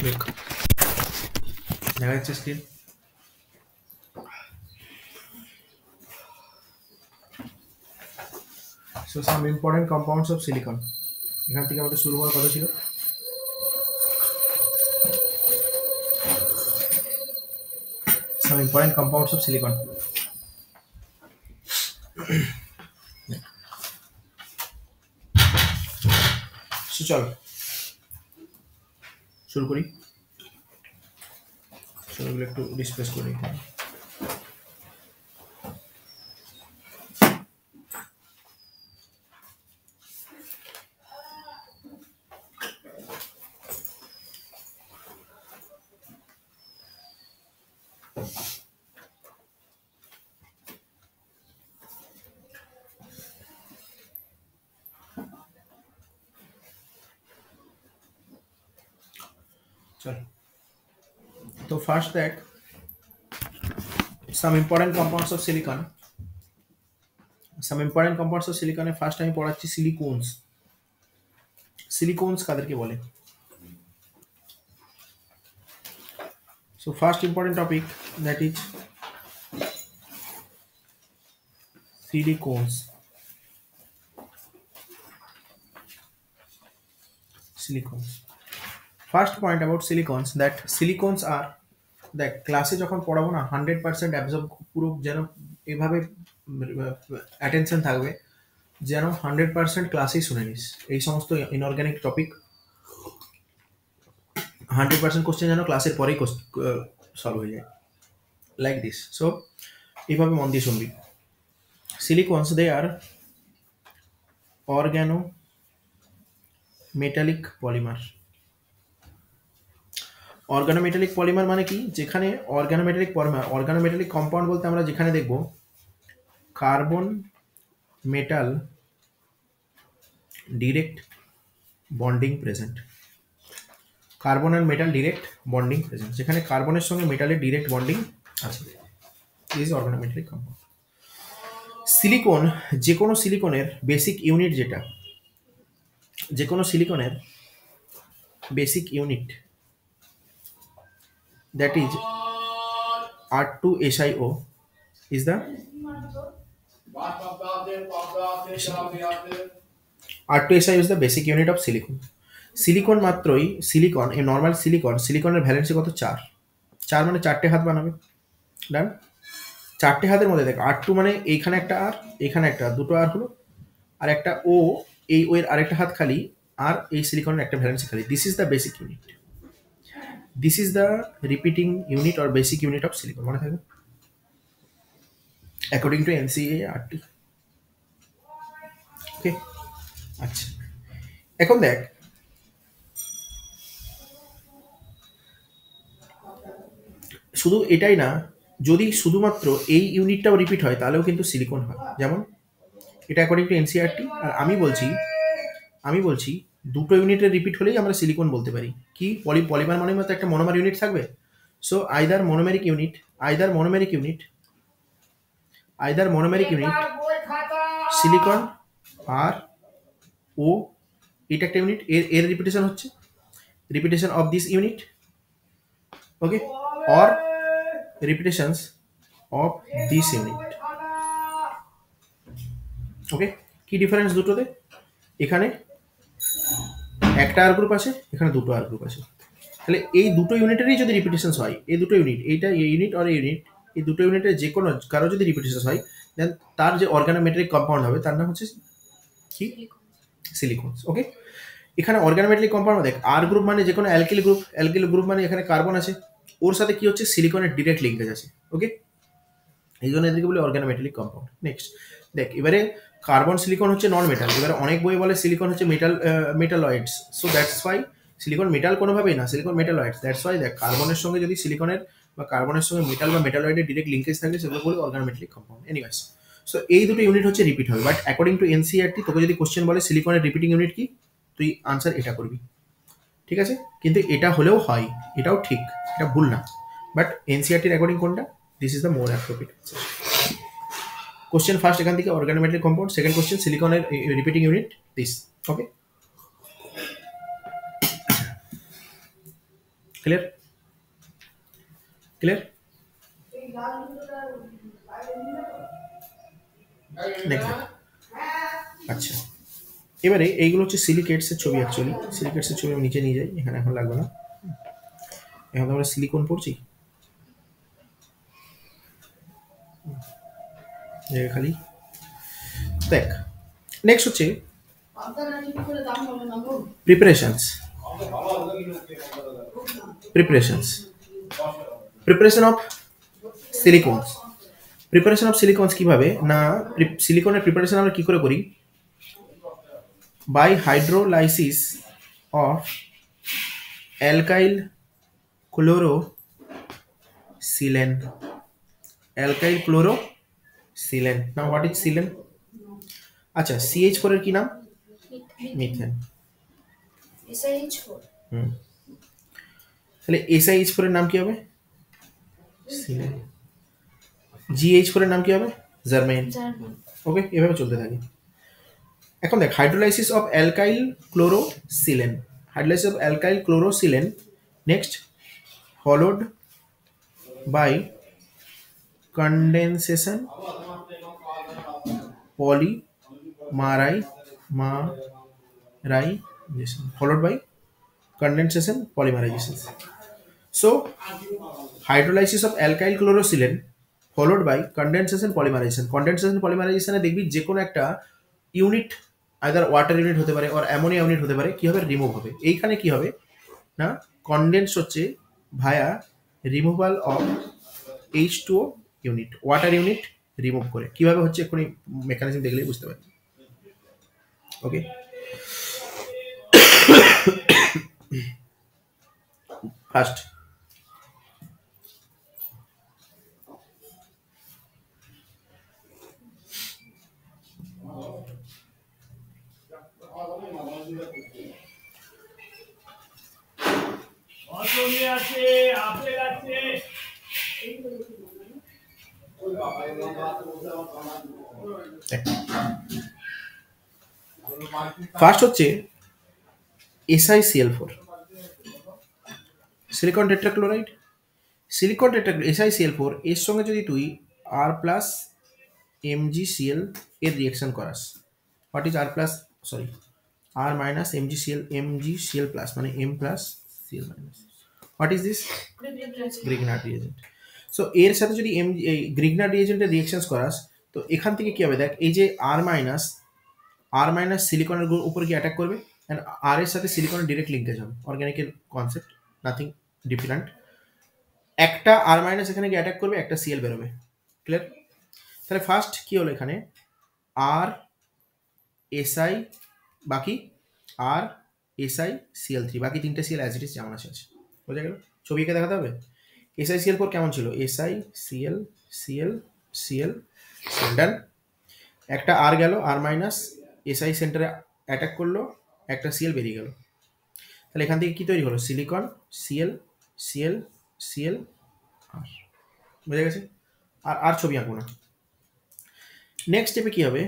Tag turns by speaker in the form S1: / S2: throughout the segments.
S1: দেখা যাচ্ছে screen? So some important compounds of silicon. এখান থেকে আমাদের শুরু হওয়ার কথা ছিল। Some important compounds of silicon. So চলো শুরু করি। এগুলো একটু ডিসপ্লেস করি। চলো তো ফার্স্ট দেখ some important compounds of silicon. Some important compounds of silicon এর ফার্স্ট আমি পড়াচ্ছি সিলিকনস। সিলিকনস কাদেরকে বলে? So first important topic, that is silicones. Silicones. First point about silicones, that silicones are দেখ ক্লাসে যখন পড়াবো না 100% অ্যাবজর্ব পুরো যেন এভাবে অ্যাটেনশন থাকবে যেন 100% ক্লাসেই শুনে নিস। এই সমস্ত ইনঅর্গানিক টপিক 100% কোশ্চেন যেন ক্লাসের পরেই সলভ হয়ে যায়, লাইক দিস। সো এইভাবে মন দিয়ে শুনবি। Silicones they are organometallic polymer. Organometallic polymer মানে কি? যেখানে অর্গানোমেটালিক পলিমার, অর্গানোমেটালিক কম্পাউন্ড বলতে আমরা যেখানে দেখব carbon metal direct bonding present. Carbon আর মেটাল ডিরেক্ট বন্ডিং প্রেজেন্ট, যেখানে কার্বনের সঙ্গে মেটালের ডিরেক্ট বন্ডিং আছে, ইজ অর্গানোমেটালিক কম্পাউন্ড। সিলিকন, যে কোনো সিলিকনের বেসিক ইউনিট যেটা, যে কোনো সিলিকনের basic unit that is R2SiO is the R2SiO is the basic unit of silicon. Silicon মাত্রই সিলিকন, এই নর্মাল সিলিকন, সিলিকনের ভ্যালেন্সি কত? 4। 4 মানে 4টে হাত বানাবে। ডান। 4টে হাতের মধ্যে দেখ R2 মানে এইখানে একটা আর, এখানে একটা, দুটো আর হলো, আর একটা ও, এই ও এর আরেকটা হাত খালি, আর এই সিলিকনের একটা ভ্যালেন্সি খালি। This is the basic unit. This is the repeating unit or basic unit of silicon. মনে থাকবে according to NCERT. ওকে, আচ্ছা এখন দেখ শুধু এটাই না, যদি শুধুমাত্র এই ইউনিটটাও রিপিট হয় তাহলেও কিন্তু সিলিকন হয়। যেমন এটা অ্যাকর্ডিং টু NCERT, আর আমি বলছি দুটো ইউনিটের রিপিট হলেই আমরা সিলিকন বলতে পারি। কি পলিমার মানে মতো একটা মনোমার ইউনিট থাকবে। So either monomeric unit silicon R O, এটা একটা ইউনিট, এর রিপিটেশন হচ্ছে repetition of this unit, okay, or repetitions of this unit. Okay, কি ডিফারেন্স দুটোতে? এখানে একটা আর গ্রুপ আছে, এখানে দুটো আর গ্রুপ আছে। তাহলে এই দুটো ইউনিটেরই যদি রিপিটেশনস হয়, এই দুটো ইউনিট, এইটা এই ইউনিট আর এই ইউনিট, এই দুটো ইউনিটের যে কোনো কারো যদি রিপিটেশনস হয়, দেন তার যে অর্গানোমেটালিক কম্পাউন্ড হবে তার নাম হচ্ছে কি? সিলিকনস। ওকে, এখানে অর্গানোমেটালিক কম্পাউন্ড দেখ আর গ্রুপ মানে যে কোনো অ্যালকিল গ্রুপ মানে এখানে কার্বন আছে, ওর সাথে কি হচ্ছে? সিলিকনের ডিরেক্ট লিঙ্কেজ আছে। ওকে, এই জন্য এদেরকে বলে অর্গানোমেটালিক কম্পাউন্ড। নেক্সট দেখ, এবারে কার্বন সিলিকন হচ্ছে নন মেটাল, এবারে অনেক বই বলে সিলিকন হচ্ছে metalloids. So that's why silicon metal কোনোভাবেই না, সিলিকন মেটালয়েডস। দ্যাটস ওয়াই দেখ কার্বনের সঙ্গে যদি সিলিকনের বা কার্বনের সঙ্গে মেটাল বা মেটালয়েডের ডিরেক্ট লিঙ্কেজ থাকে সেগুলো বলে অর্গানোমেটালিক কম্পাউন্ড। এনিওয়েজ, সো এই দুটো ইউনিট হচ্ছে রিপিট হবে, বাট অ্যাকর্ডিং টু NCERT তোকে যদি কোশ্চেন বলে সিলিকনের রিপিটিং ইউনিট কি, তুই আনসার এটা করবি, ঠিক আছে? কিন্তু এটা হলেও হয়, এটাও ঠিক, এটা ভুল না, বাট NCERT অ্যাকর্ডিং কোনটা? This is the more appropriate answer. Question first এখান থেকে অর্গানোমেটালিক কম্পাউন্ড, সেকেন্ড কোশ্চেন সিলিকনের repeating unit this. Okay, clear? Clear? Next. আচ্ছা, এবারে এইগুলো হচ্ছে সিলিকেটসের ছবি। অ্যাকচুয়ালি সিলিকেটসের ছবি আমি নিচে নিয়ে যাই, এখানে এখন লাগবে না। এখন আমরা সিলিকন পড়ছি, জায়গা খালি। দেখ, নেক্সট হচ্ছে preparations. Preparation of silicons. Preparation of silicons কিভাবে না, সিলিকনের প্রিপারেশন আমরা কি করে করি? By hydrolysis of alkyl chlorosilane. Alkyl chlorosilane. Now what is silane? আচ্ছা, CH4 এর কি নাম? মিথেন। তাহলে SiH4 এর নাম কি হবে? সিলেন। GH4 এর নাম কি হবে? জার্মেন। ওকে, এভাবে চলতে থাকে। এখন দেখ, hydrolysis of alkyl chlorosilane. Hydrolysis of alkyl chlorosilane next followed by condensation polymerization, followed by condensation polymerization. So hydrolysis of alkyl chlorosilane followed by condensation polymerization. Condensation polymerization এ দেখবি যে কোনো একটা ইউনিট, আইদার ওয়াটার ইউনিট হতে পারে or ammonia unit হতে পারে, কি হবে? রিমুভ হবে। এইখানে কি হবে না, কনডেন্স হচ্ছে via removal of H2O unit, water unit remove করে। কিভাবে হচ্ছে এক্ষুনি মেকানিজম দেখলেই বুঝতে পারবে। ওকে, ফার্স্ট হচ্ছে SiCl4, silicon tetrachloride. Silicon tetrachloride SiCl4 এর সঙ্গে যদি তুই R প্লাস MgCl এর রিঅ্যাকশন করাস, what is R plus, sorry R minus MgCl plus, মানে M plus Cl minus, what is this? Grignard reagent. So এর সাথে যদি গ্রিগনার রিএজেন্টের রিঅ্যাকশনস করাস, তো এখান থেকে কি হবে দেখ, এই যে R মাইনাস সিলিকনের উপরে কি অ্যাটাক করবে, অ্যান্ড আর এর সাথে সিলিকনের ডিরেক্ট লিঙ্কেজ হবে। অর্গানিকের কনসেপ্ট, নাথিং ডিফারেন্ট। একটা R মাইনাস এখানে কি অ্যাটাক করবে, একটা Cl বেরোবে। ক্লিয়ার? তাহলে ফার্স্ট কি হলো এখানে, আর SI, বাকি আর SiCl3, বাকি তিনটে Cl অ্যাজ ইট ইজ যেমন আছে। বোঝা গেল? ছবিকে দেখাতে হবে। SiCl4 কেমন ছিল? SiCl ডান। একটা আর গেল, আর মাইনাস SI সেন্টারে অ্যাটাক করলো, একটা Cl বেরিয়ে গেল। তাহলে এখান থেকে কি তৈরি হলো? Silicon Cl R. বোঝা গেছে? আর ছবি আঁকবো না। নেক্সট স্টেপে কি হবে,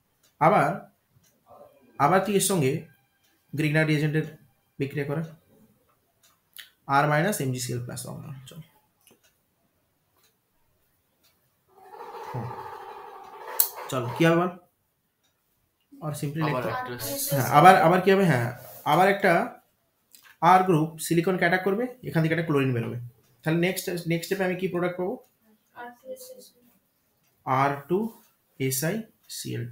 S1: আবার তুই এর সঙ্গে গ্রিগনার রিএজেন্টের বিক্রিয়া করা, আর মাইনাস MgCl প্লাস। চল, চলো কি হবে বল? আর সিম্পলি লিখতে, হ্যাঁ আবার কি হবে, হ্যাঁ আবার একটা আর গ্রুপ সিলিকনকে অ্যাটাক করবে, এখান থেকে একটা ক্লোরিন বেরোবে। তাহলে নেক্সট স্টেপে আমি কি প্রোডাক্ট পাবো? R2SiCl2।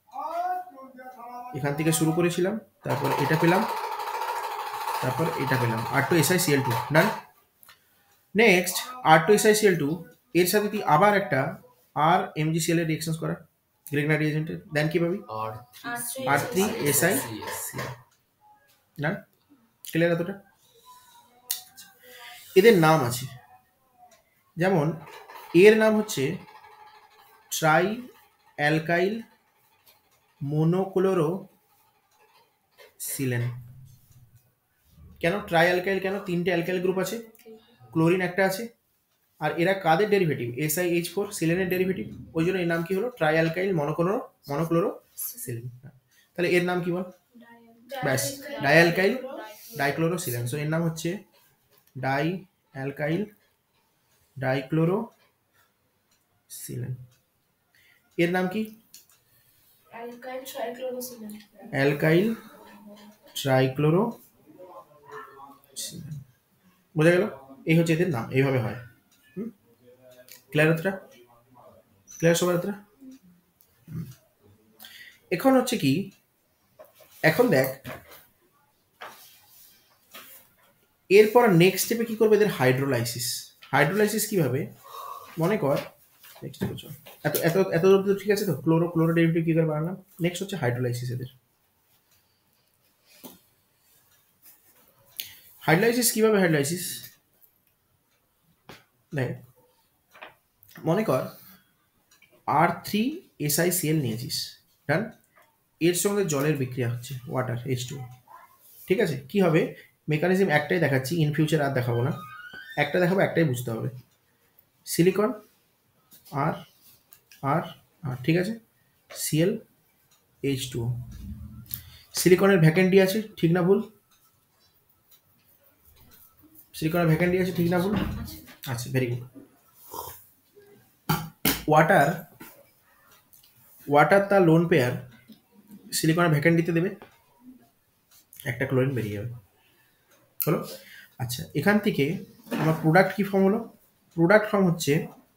S1: এখান থেকে শুরু করেছিলাম, তারপর এটা পেলাম, তারপর এটা পেলাম, R2SiCl2 ডান। নেক্সট R2SiCl2 এর সাথে তুই আবার একটা আর MgCl এর রিঅ্যাকশনস করা গ্রিগনার রিএজেন্টের, দেন কি পাবি? R3SiCl ডান। ক্লিয়ার এতটা? এদের নাম আছে, যেমন এর নাম হচ্ছে ট্রাই অ্যালকাইল মোনোক্লোরোসিলেন। কেন ট্রাই অ্যালকাইল? কেন? তিনটে অ্যালকাইল গ্রুপ আছে, ক্লোরিন একটা আছে, আর এরা কাদের ডেরিভেটিভ? SiH4 সিলেনের derivative. ওই জন্য এর নাম কি হলো? Trialkyl monochlorosilane. তাহলে এর নাম কি বল? ব্যাস, ডাইঅ্যালকাইল ডাইক্লোরোসিলেন। সো এর নাম হচ্ছে ডাই অ্যালকাইল ডাইক্লোরো সিলেন। এর নাম কি? Alkyl trichlorosilane. বোঝা গেল? এই হচ্ছে এদের নাম, এইভাবে হয়। ক্লিয়ার হচ্ছে? ক্লিয়ার সবার হচ্ছে? এখন হচ্ছে কি, এখন দেখ এরপর নেক্সট স্টেপে কি করবে এদের হাইড্রোলাইসিস। হাইড্রোলাইসিস কিভাবে, মনে কর নেক্সট স্টেপে চল, এত এত এত দূর ঠিক আছে তো, ক্লোরো ডেরিভেটিভ কি করে বানালাম। নেক্সট হচ্ছে হাইড্রোলাইসিস। এদের হাইড্রোলাইসিস কিভাবে, হাইড্রোলাইসিস দেখ, মনে কর R3SiCl নিয়েছিস, ডান, এর সঙ্গে জলের বিক্রিয়া হচ্ছে, ওয়াটার H2, ঠিক আছে। কি হবে, মেকানিজম একটাই দেখাচ্ছি, ইন ফিউচার আর দেখাবো না, একটা দেখাবো, একটাই বুঝতে হবে। সিলিকন আর আর আর ঠিক আছে, Cl H2O। সিলিকনের ভ্যাকেন্ডি আছে, ঠিক না ভুল? সিলিকনের ভ্যাকেন্ডি আছে, ঠিক না ভুল? আচ্ছা, ভেরি গুড। ওয়াটার ওয়াটার তার লোন পেয়ার সিলিকনের ভ্যাকেন্ডিতে দেবে, একটা ক্লোরিন বেরিয়ে যাবে, হলো। আচ্ছা, এখান থেকে আমার প্রোডাক্ট কি ফর্ম হলো? প্রোডাক্ট ফর্ম হচ্ছে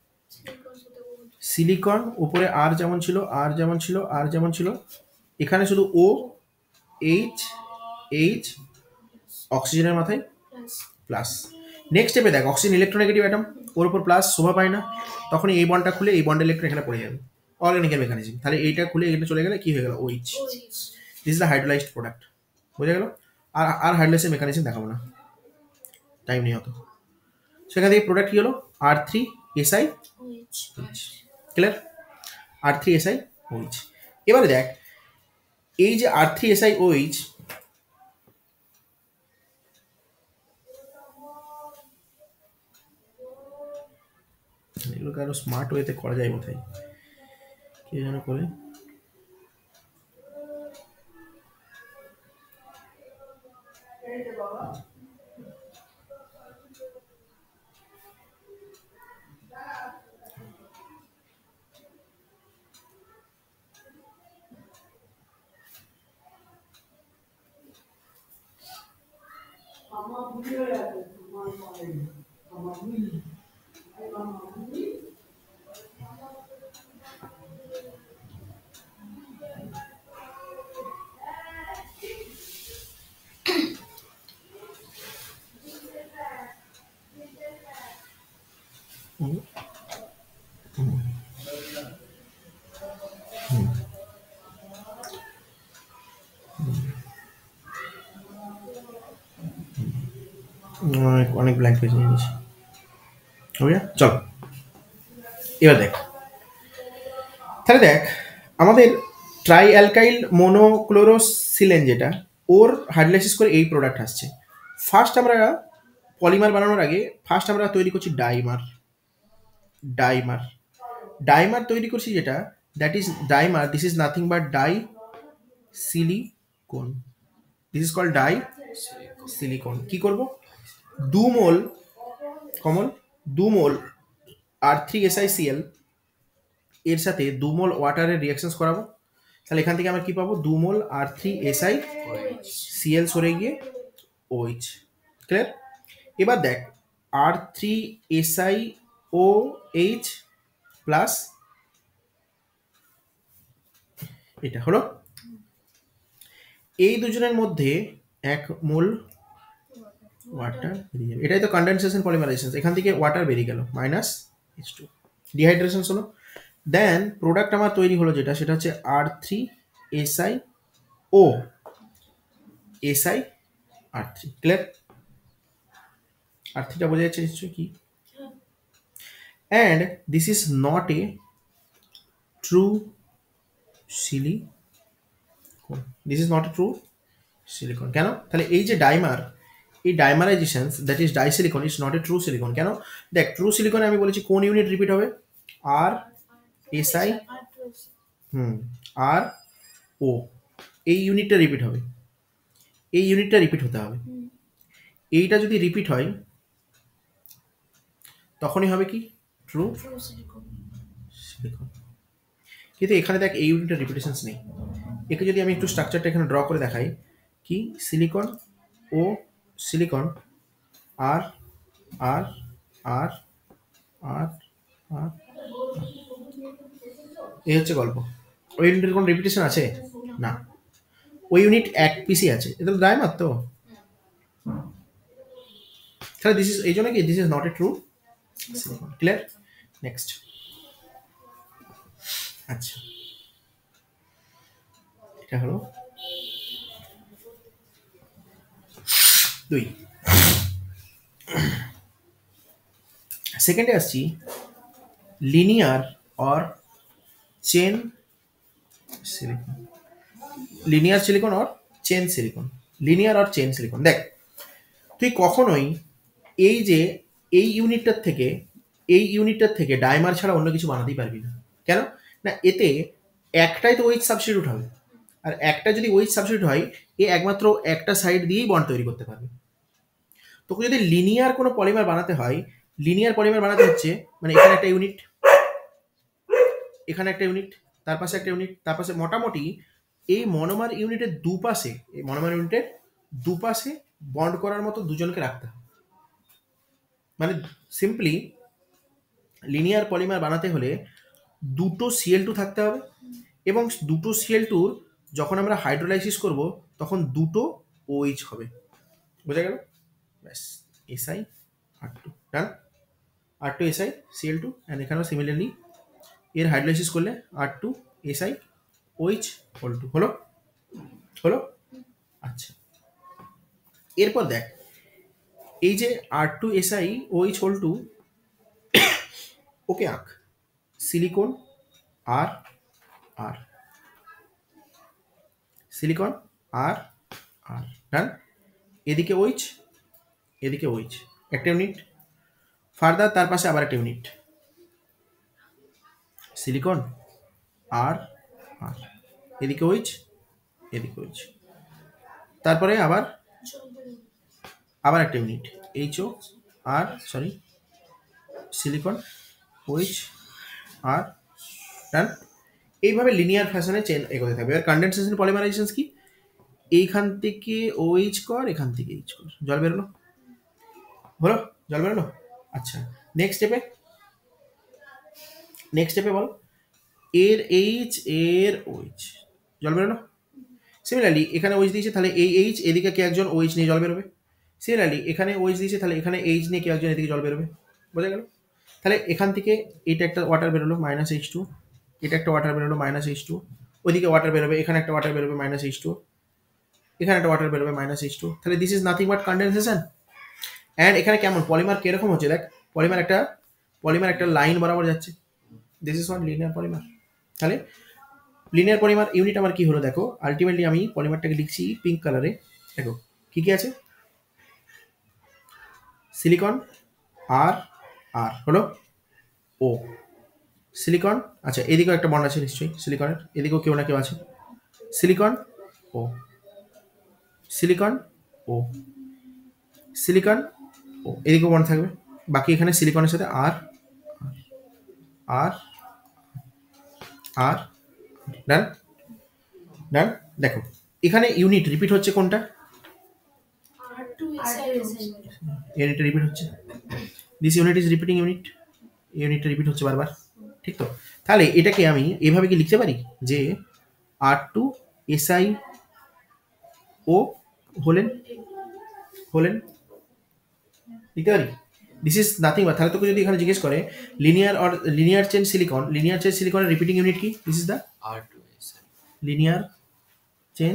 S1: সিলিকন, উপরে আর যেমন ছিল, আর যেমন ছিল, আর যেমন ছিল, এখানে শুধু ও এইচ এইচ, অক্সিজেনের মাথায় প্লাস। নেক্সট স্টেপে দেখ, অক্সিজেন ইলেকট্রোনেগেটিভ অ্যাটম, ওর উপর প্লাস শোভা পায় না, তখন এই বন্ডটা খুলে এই বন্ডের ইলেকট্রন এখানে পড়ে যাবে, অর্গানিকের মেকানিজম। তাহলে এইটা খুলে এখানে চলে গেলে কি হয়ে গেল, O H. This is the hydrolysed product, বোঝা গেল? আর আর হাইড্রোলাইসের মেকানিজম দেখাবো না, টাইম নেই হতো। সেখান থেকে প্রোডাক্ট কি হলো, R3SiOH, ক্লিয়ার? R3SiOH। এবারে দেখ, এই যে R3SiOH, এগুলোকে আরো স্মার্ট ওয়েতে করা যায় কোথায়, কে যেন করে। অনেক ব্ল্যাঙ্ক পেজ নিয়ে নিয়েছি, ওকে চল। এবার দেখ, তাহলে দেখ আমাদের ট্রাই অ্যালকাইল মোনোক্লোরোসিলেন যেটা, ওর হাইড্রোলাইসিস করে এই প্রোডাক্ট আসছে। ফার্স্ট আমরা পলিমার বানানোর আগে ফার্স্ট আমরা তৈরি করছি ডাইমার। ডাইমার ডাইমার তৈরি করছি যেটা, that is dimer, this is nothing but disilicon, this is called disilicon. কি করব, 2 মোল কমন, 2 মোল R3SiCl এর সাথে 2 মোল ওয়াটারের রিঅ্যাকশনস করাবো। তাহলে এখান থেকে আমরা কি পাবো, 2 মোল R3SiCl সরে গিয়ে OH, ক্লিয়ার? এবার দেখ, R3SiOH প্লাস এটা হলো, এই দুজনের মধ্যে 1 মোল ওয়াটার বেরিয়ে যাবে, এটাই তো কন্ডেনসেশন পলিমারাইজেশন। এখান থেকে ওয়াটার বেরিয়ে গেল, মাইনাস H2, ডিহাইড্রেশন হলো। দেন প্রোডাক্ট আমার তৈরি হলো যেটা, সেটা হচ্ছে R3SiO SiR3, ক্লিয়ার? R3টা বোঝা যাচ্ছে নিশ্চয়ই কি। And this is not a true silicon, this is not a true silicon. কেন? তাহলে এই যে ডাইমার, এই dimerization, that is disilicon, is not a true silicon. কেন? দেখ, ট্রু সিলিকনে আমি বলেছি কোন ইউনিট রিপিট হবে, RSi আর ও, এই ইউনিটটা রিপিট হবে, এই ইউনিটটা রিপিট হতে হবে। এইটা যদি রিপিট হয় তখনই হবে কি ট্রু সিলিকন। কিন্তু এখানে দেখ এই ইউনিটের রিপিটেশনস নেই। একে যদি আমি একটু স্ট্রাকচারটা এখানে ড্র করে দেখাই, কি সিলিকন ও সিলিকন আর আর আর আর আর এই হচ্ছে গল্প। ওই ইউনিটের কোনো রিপিটেশন আছে না, ওই ইউনিট এক পিসই আছে, এটা তো ডায়মার তো। তাহলে দিস ইজ এই জন্য কি this is not a true silicon. Clear? Next. আচ্ছা, এটা হলো 2। সেকেন্ডে আসছি linear or chain silicon. Linear silicon or chain silicon. Linear or chain silicon. দেখ তুই কখনোই এই যে এই ইউনিটটার থেকে ডাইমার ছাড়া অন্য কিছু বানাতেই পারবি না। কেন না, এতে একটাই তো ওইচ সাবস্টিটিউট হবে, আর একটা যদি ওইচ সাবস্টিটিউট হয় এ একমাত্র একটা সাইড দিয়েই বন্ড তৈরি করতে পারবে। তোকে যদি লিনিয়ার কোনো পলিমার বানাতে হয়, লিনিয়ার পলিমার বানাতে হচ্ছে মানে এখানে একটা ইউনিট, এখানে একটা ইউনিট, তার পাশে একটা ইউনিট, তার পাশে মোটামুটি এই মনোমার ইউনিটের দুপাশে, এই মনোমার ইউনিটের দুপাশে বন্ড করার মতো দুজনকে রাখতে হবে। মানে সিম্পলি লিনিয়ার পলিমার বানাতে হলে দুটো Cl2 থাকতে হবে, এবং দুটো Cl2-র যখন আমরা হাইড্রোলাইসিস করব তখন দুটো OH হবে। বোঝা গেল? ব্যাস, SI R2 done. R2 SI Cl2, and এখানেও সিমিলারলি এর হাইড্রোলাইসিস করলে R2 SI OH হল2 হলো হলো। আচ্ছা, এরপর দেখ এই যে R2 SI OH হল2 ওকে আঁক সিলিকন আর আর সিলিকন আর আর ডান। এদিকে OH এদিকে OH, একটা ইউনিট। ফার্দার তার পাশে আবার একটা ইউনিট সিলিকন আর আর, এদিকে OH এদিকে OH। তারপরে আবার আবার একটা unit HO R sorry silicon OH R done. এইভাবে লিনিয়ার ফ্যাশনে চেন এগোতে থাকবে। এবার কনডেনসেশন পলিমারাইজেশন কি, এইখান থেকে OH কর, এখান থেকে H কর, জল বেরোলো হলো, জল বেরোলো। আচ্ছা, নেক্সট স্টেপে বল এর H এর OH, জল বেরোলো। সিমিলারলি এখানে OH দিয়েছে, তাহলে এই H এদিকে কে একজন OH নিয়ে জল বেরোবে। সিমিলারলি এখানে OH দিয়েছে, তাহলে এখানে H নিয়ে কে একজন এদিকে জল বেরোবে। বোঝা গেল? তাহলে এখান থেকে এটা একটা ওয়াটার বেরোলো -H2, এটা একটা ওয়াটার বেরোলো -H2, ওইদিকে ওয়াটার বেরোবে, এখানে একটা ওয়াটার বেরোবে -H2, এখানে একটা ওয়াটার বেরোবে -H2। তাহলে this is nothing but condensation. And এখানে কেমন পলিমার কিরকম হচ্ছে দেখ, পলিমার একটা লাইন বরাবর যাচ্ছে। This is one linear polymer. তাহলে লিনিয়ার পলিমার ইউনিট আমার কি হলো দেখো, আলটিমেটলি আমি পলিমারটাকে লিখছি পিঙ্ক কালারে। দেখো কি কি আছে, সিলিকন আর আর হলো ও সিলিকন। আচ্ছা, এদিকেও একটা বন্ড আছে নিশ্চয়ই সিলিকনের, এদিকেও কেউ না কেউ আছে, silicon O silicon O silicon O, এদিকেও বন্ড থাকবে। বাকি এখানে সিলিকনের সাথে আর আর আর ডান ডান। দেখো এখানে ইউনিট রিপিট হচ্ছে কোনটা, ইউনিট রিপিট হচ্ছে, this unit is repeating unit, ইউনিটটা রিপিট হচ্ছে বারবার, ঠিক তো? তাহলে এটাকে আমি এভাবে কি লিখতে পারি যে R2 SI ও হলেন লিখতে পারি। দিস ইজ নাথিং বাট, তাহলে তোকে যদি এখানে জিজ্ঞেস করে লিনিয়ার চেন সিলিকনের রিপিটিং ইউনিট কি, this is the
S2: R2 SI
S1: linear chain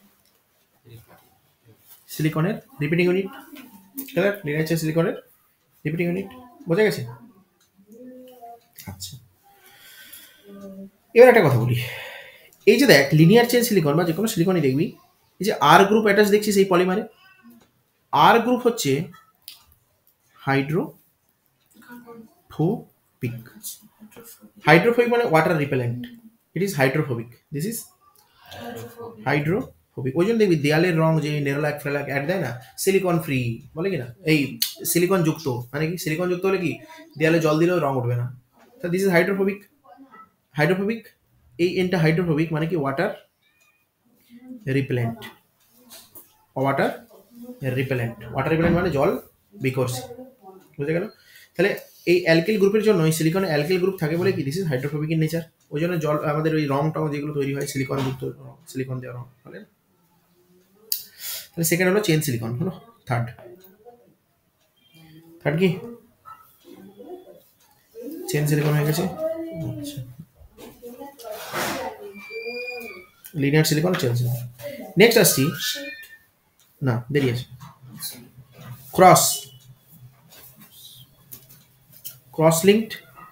S1: সিলিকনের repeating unit. Clear? Linear chain সিলিকনের রিপিটিং ইউনিট, বোঝা গেছে? আচ্ছা, এবার একটা কথা বলি, এই যে দেখ লিনিয়ার চেন সিলিকন বা যে কোনো সিলিকনই দেখবি, এই যে আর গ্রুপ অ্যাটাচ দেখছিস এই পলিমারে, আর গ্রুপ হচ্ছে হাইড্রোফোবিক। হাইড্রোফোবিক মানে water repellent, it is hydrophobic, this is hydrophobic. Phobic. ওই জন্য দেখবি দেয়ালের রং যে নেরোলাক ফ্রেলাক অ্যাড দেয় না, সিলিকন ফ্রি বলে কি না, এই সিলিকন যুক্ত, মানে কি সিলিকন যুক্ত হলে কি দেয়ালে জল দিলেও রং উঠবে না। তো দিস ইজ হাইড্রোফোবিক। হাইড্রোফোবিক, এই এনটা হাইড্রোফোবিক মানে কি water repellent. Water repellent, water repellent মানে জল বিকর্ষী, বুঝে গেল? তাহলে এই অ্যালকিল গ্রুপের জন্য এই সিলিকনে অ্যালকিল গ্রুপ থাকে বলে কি this is hydrophobic in nature. ওই জন্য জল আমাদের ওই রং টং যেগুলো তৈরি হয় সিলিকন যুক্ত, সিলিকন দেওয়া রং বলে। তাহলে সেকেন্ড হলো চেন সিলিকন হলো। থার্ড কি চেন সিলিকন হয়ে গেছে। আচ্ছা, linear silicon, chain silicon. Next আসছি, না দেরি আছে, ক্রস লিঙ্কড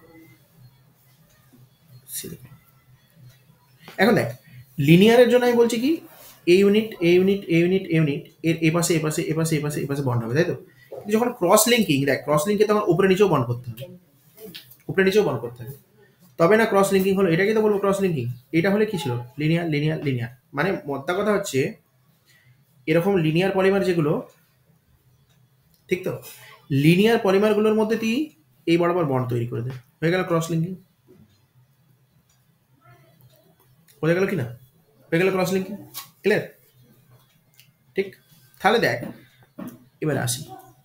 S1: সিলিকন। এখন দেখ লিনিয়ারের জন্য আমি বলছি কি a unit a unit a unit a unit এর এ পাশে এ পাশে এ পাশে এ পাশে এ পাশে বন্ড হবে, তাই তো? কিন্তু যখন ক্রস লিঙ্কিং, দেখ ক্রস লিঙ্কে তখন উপরে নিচেও বন্ড করতে হবে, উপরে নিচেও বন্ড করতে হবে, তবে না ক্রস লিঙ্কিং হলো। এটাকে তো বলবো ক্রস লিঙ্কিং। এটা হলে কি ছিল লিনিয়ার লিনিয়ার লিনিয়ার, মানে মোদ্দা কথা হচ্ছে এরকম লিনিয়ার পলিমার যেগুলো, ঠিক তো, লিনিয়ার পলিমারগুলোর মধ্যে তুই এই বরাবর বন্ড তৈরি করে দে, হয়ে গেল ক্রস লিঙ্কিং। বোঝা গেল কি না? হয়ে গেল ক্রস লিঙ্কিং। ক্লিয়ার? ঠিক। তাহলে দেখ এবারে আসি,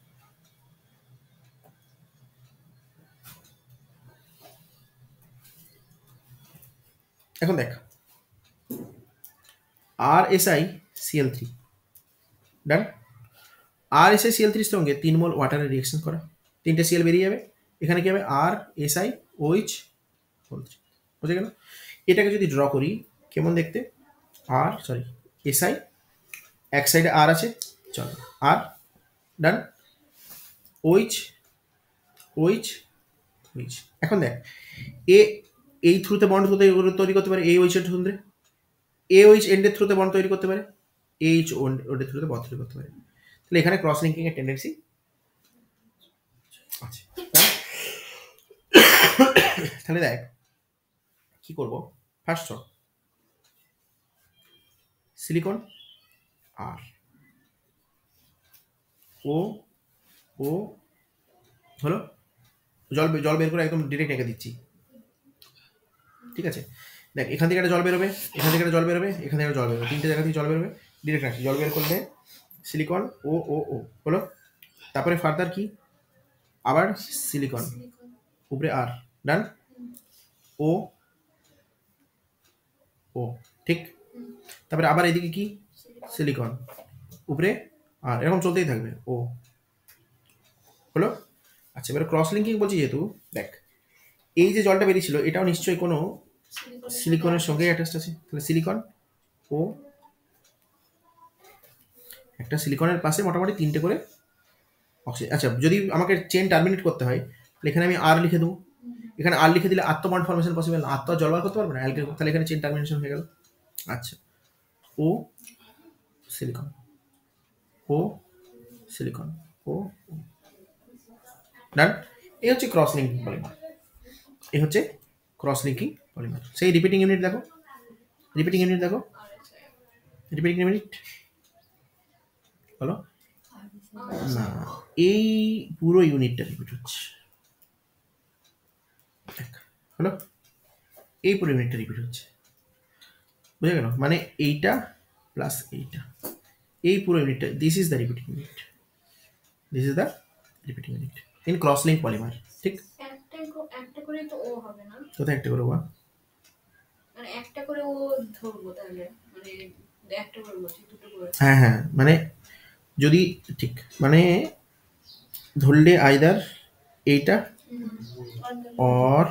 S1: এখন দেখ R S I C L three done. R S I C L থ্রির সঙ্গে 3 মোল ওয়াটারের রিয়েকশন করা, 3টে সিএল বেরিয়ে যাবে, এখানে কি হবে R S I O H whole three. বুঝে গেল? এটাকে যদি ড্র করি কেমন দেখতে, আর সরি এস আই, এক সাইডে আর আছে, চলো R done, O H O H O H. এখন দেখ এ এই থ্রুতে বন্ড তৈরি করতে পারে, এই ওইচের থ্রুতে, এ ওইচ এন্ডের থ্রুতে বন্ড তৈরি করতে পারে, এইচ ওন্ডের থ্রুতে বন্ড তৈরি করতে পারে। তাহলে এখানে ক্রস লিঙ্কিং এর টেন্ডেন্সি আছে। তাহলে দেখ কি করব, ফার্স্ট সিলিকন আর ও ও হলো, জল বের করে একদম ডিরেক্ট এঁকে দিচ্ছি, ঠিক আছে? দেখ এখান থেকে একটা জল বেরোবে, এখান থেকে একটা জল বেরোবে, এখান থেকে জল বেরোবে, 3টে জায়গা থেকে জল বেরোবে, ডিরেক্ট রাখছি। জল বের করলে সিলিকন ও ও ও হলো, তারপরে ফার্দার কি আবার সিলিকন, উপরে আর ডান, ও ও ঠিক, তারপরে আবার এদিকে কি সিলিকন, উপরে আর, এরকম চলতেই থাকবে ও হলো। আচ্ছা এবার ক্রস লিঙ্কিং বলছি যেহেতু, দেখ এই যে জলটা বেরিয়েছিল এটাও নিশ্চয়ই কোনো সিলিকনের সঙ্গে অ্যাটাচড আছে, তাহলে সিলিকন ও, একটা সিলিকনের পাশে মোটামুটি 3টে করে অক্সিজেন। আচ্ছা যদি আমাকে চেন টার্মিনেট করতে হয় তাহলে এখানে আমি আর লিখে দেবো, এখানে আর লিখে দিলে আত্ম বন্ড ফর্মেশন পসিবল না, আত্ম জল বার করতে পারবে না অ্যালকিল, তাহলে এখানে চেন টার্মিনেশন হয়ে গেল। আচ্ছা ও সিলিকন, ও সিলিকন, ও ডান। এই হচ্ছে ক্রস লিঙ্কিং পলিমার, এই হচ্ছে ক্রস লিঙ্কিং পলিমার। সেই রিপিটিং ইউনিট দেখো, রিপিটিং ইউনিট দেখো, রিপিটিং ইউনিট বলো না, এই পুরো ইউনিটটা রিপিট হচ্ছে, হলো এই পুরো ইউনিটটা রিপিট হচ্ছে, বুঝে গেল? মানে এইটা প্লাস এইটা, এই পুরো ইউনিটটা, this is the repeating unit, this is the repeating unit in cross link polymer. ঠিক,
S2: একটা করে তো ও হবে না,
S1: কোথায় একটা করে ওয়া,
S2: মানে একটা করে ও ধরবো তাহলে, মানে একটা করে বলছি দুটো করে,
S1: হ্যাঁ হ্যাঁ, মানে যদি ঠিক মানে ধরলে আইদার এইটা অর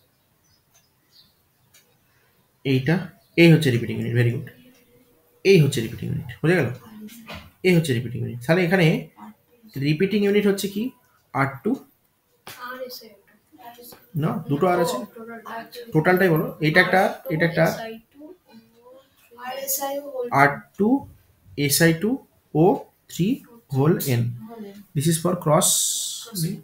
S1: এইটা, এই হচ্ছে রিপিটিং ইউনিট, ভেরি গুড, এই হচ্ছে রিপিটিং ইউনিট, বুঝে গেল? এই হচ্ছে রিপিটিং ইউনিট। তাহলে এখানে রিপিটিং ইউনিট হচ্ছে কি আর টু, না দুটো আর আছে, টোটালটাই বলো, এইটা একটা আর, এটা একটা R two S I two O three whole N, this is for cross link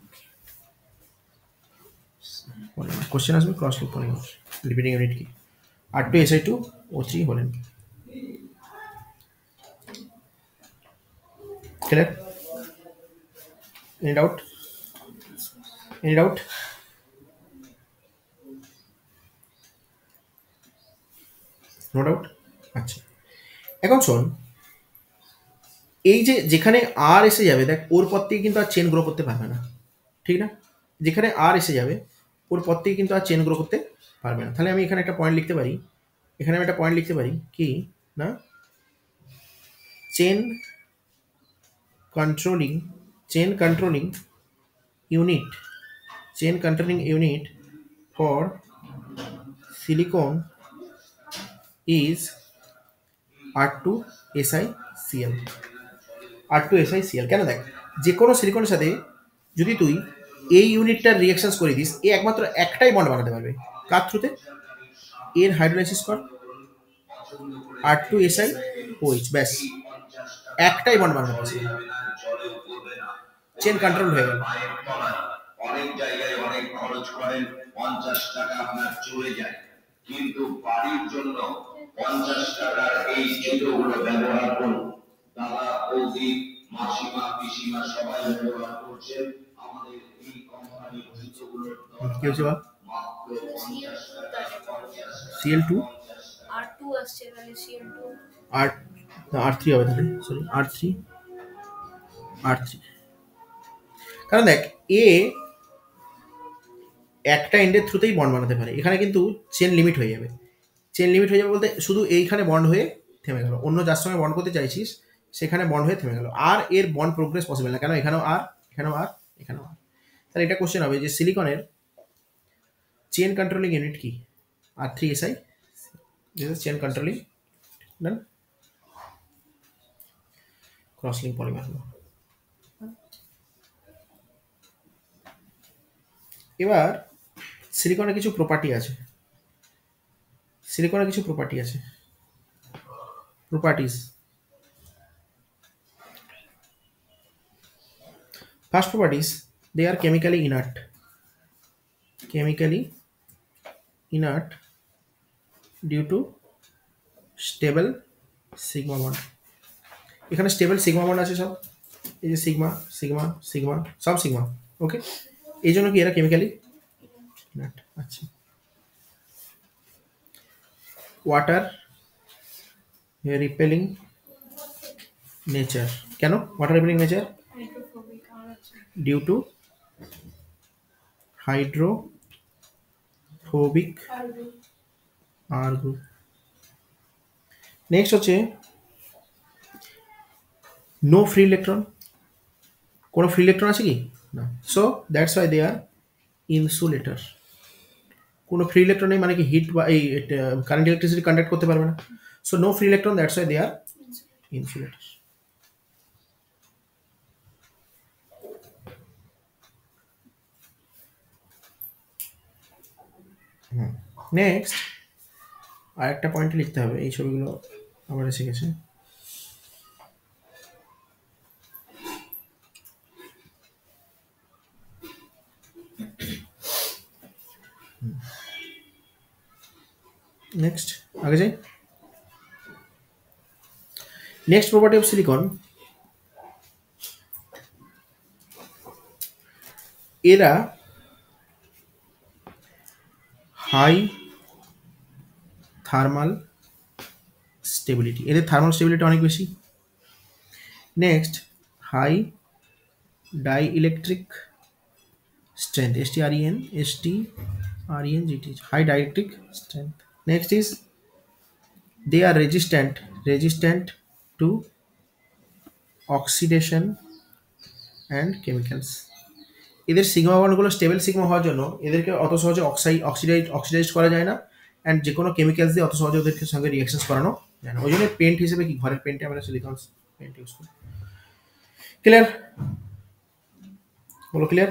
S1: polymer. Question আসবে cross link polymer repeating unit কি, R two S I two O three whole N. Clear? Any doubt? Any doubt? No doubt. আচ্ছা, এখন শোন, এই যে যেখানে আর এসে যাবে দেখ, ওর পর থেকে কিন্তু আর চেন গ্রো করতে পারবে না, ঠিক না? যেখানে আর এসে যাবে ওর পর থেকে কিন্তু আর চেন গ্রো করতে পারবে না। তাহলে আমি এখানে একটা পয়েন্ট লিখতে পারি, এখানে আমি একটা পয়েন্ট লিখতে পারি কি না, chain controlling unit, chain controlling unit for silicon is R2SiCl। R2SiCl কেন? দেখ, যে কোনো সিলিকনের সাথে যদি তুই এই ইউনিটটার রিয়াকশনস করে দিস, এ একমাত্র একটাই বন্ড বানাতে পারবে। কার থ্রুতে? এর হাইড্রোলাইসিস কর, R2SiOH, ব্যাস একটাই বন্ড বানাতে পারবে, চেন কন্ট্রোল হয়ে গেল। অনেক জায়গায় অনেক খরচ করেন, 50 টাকা আপনার চলে যায়, কিন্তু বাড়ির জন্য 50 টাকার এই জুতোগুলো ব্যবহার করুন। দাদা, বৌদি, মাসিমা, পিসিমা সবাই ব্যবহার করছেন আমাদের এই কোম্পানির জুতোগুলোর। কি হচ্ছে বা? মাত্র 50 টাকা। CL2
S2: R2 আসছে, তাহলে CL2
S1: R3 হবে তাহলে, সরি R3। কারণ দেখ, এ একটা এন্ডের থ্রুতেই বন্ড বানাতে পারে, এখানে কিন্তু চেন লিমিট হয়ে যাবে। চেন লিমিট হয়ে যাবে বলতে শুধু এইখানে বন্ড হয়ে থেমে গেল, অন্য যার সঙ্গে বন্ড করতে চাইছিস সেখানে বন্ড হয়ে থেমে গেল, আর এর বন্ড প্রোগ্রেস পসিবল না। কেন? এখানেও আর, এখানেও আর, এখানেও আর। তাহলে এটা কোশ্চেন হবে যে সিলিকনের চেন কন্ট্রোলিং ইউনিট কি? R3Si, this is chain controlling, done, cross link polymer। এবার সিলিকনের কিছু প্রপার্টি আছে, সিলিকনের কিছু প্রপার্টি আছে, properties. First properties, they are chemically inert due to stable sigma bond। এখানে স্টেবল সিগমা বন্ড আছে সব, এই যে সিগমা সিগমা সিগমা, সব সিগমা, ওকে। এই জন্য কি এরা কেমিক্যালি ইনার্ট। আচ্ছা, ওয়াটার রিপেলিং নেচার। কেন water repelling nature?
S2: Hydrophobic R আছে,
S1: due to hydrophobic R group. Next হচ্ছে নো ফ্রি ইলেকট্রন, কোনো ফ্রি ইলেকট্রন আছে কি না, so that's why they are insulator. কোনো ফ্রি ইলেকট্রন নেই মানে কি হিট বা এই কারেন্ট ইলেকট্রিসিটি কন্ডাক্ট করতে পারবে না, so no free electron, that's why they are insulator. Next আর একটা পয়েন্টে লিখতে হবে, এই ছবিগুলো আবার এসে গেছে। নেক্সট আগে যাই। নেক্সট প্রপার্টি অফ সিলিকন, এরা হাই থার্মাল স্টেবিলিটি, এদের থার্মাল স্টেবিলিটি অনেক বেশি। Next high dielectric strength, STRENGT, high dielectric strength. Next is they are resistant to oxidation and chemicals। এদের সিগমা বন্ডগুলো স্টেবল সিগমা হওয়ার জন্য এদেরকে অত সহজে অক্সিডাইজ করা যায় না, অ্যান্ড যে কোনো কেমিক্যালস দিয়ে অত সহজে ওদেরকে সঙ্গে রিয়াকশন করানো যায় না। ওই জন্য পেন্ট হিসেবে কি ঘরের পেন্টে আমরা সিলিকন পেন্ট ইউজ করি। ক্লিয়ার? বলো ক্লিয়ার?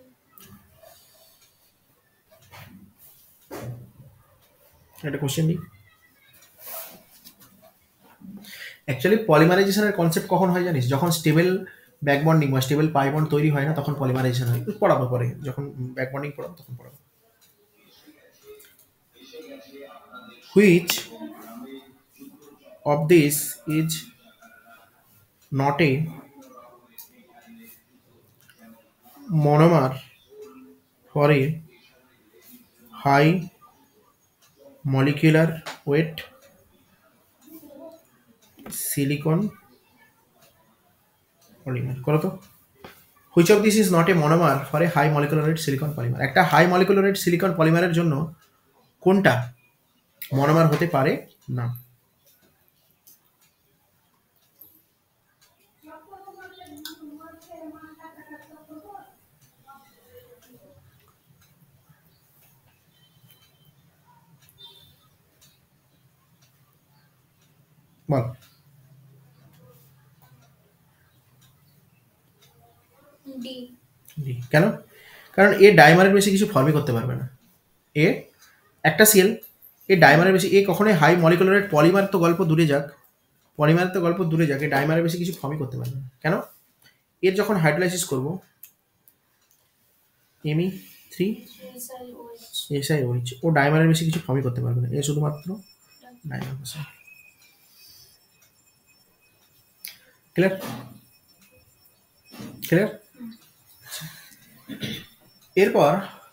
S1: একটা কোশ্চেন দিই, অ্যাকচুয়ালি পলিমারাইজেশনের কনসেপ্ট কখন হয় জানিস? যখন স্টেবল ব্যাক বন্ডিং বা স্টেবল পাই বন্ড তৈরি হয় না, তখন পলিমারাইজেশন হয়। পড়াবো পরে, যখন ব্যাক বন্ডিং পড়াবো তখন পড়াবো। Which of this is not a monomer for a high molecular weight silicon polymer করো তো which of this is not a monomer for a high molecular weight silicon polymer একটা high molecular weight silicon পলিমারের জন্য কোনটা monomer হতে পারে না বল
S2: D.
S1: D কেন কারণ এ ডাইমারের বেশি কিছু ফর্মই করতে পারবে না এ একটা সিএল এ ডাইমারের বেশি এ কখনোই হাই মলিকুলার রেট পলিমার তো গল্প দূরে যাক পলিমার তো গল্প দূরে যাক এ ডাইমারের বেশি কিছু ফর্মই করতে পারবে না কেন এর যখন হাইড্রোলাইসিস করব এমই 3 এসআইওএইচ ও ডাইমারের বেশি কিছু ফর্মই করতে পারবে না এ শুধুমাত্র ডাইমার বসে ক্লিয়ার ক্লিয়ার এরপর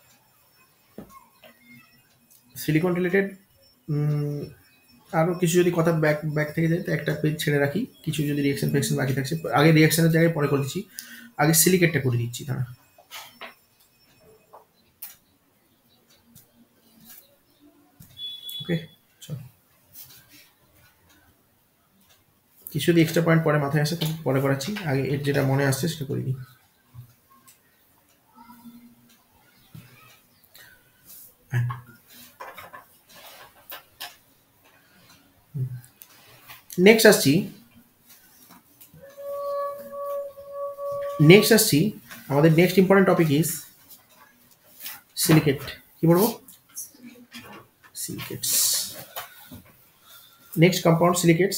S1: সিলিকন রিলেটেড আরও কিছু যদি কথা ব্যাক থেকে যায় তো একটা পেজ ছেড়ে রাখি কিছু যদি রিয়াকশন ফ্যাকশন বাকি থাকছে আগে রিয়াকশনের জায়গায় পরে করে দিচ্ছি আগে সিলিকেটটা করে দিচ্ছি তারা ওকে চলো কিছু যদি এক্সট্রা পয়েন্ট পরে মাথায় আসে তখন পরে করাচ্ছি আগে এর যেটা মনে আসছে সেটা করে দিই নেক্সট আসছি আমাদের next important topic is silicate কি বলবো silicates next compound silicates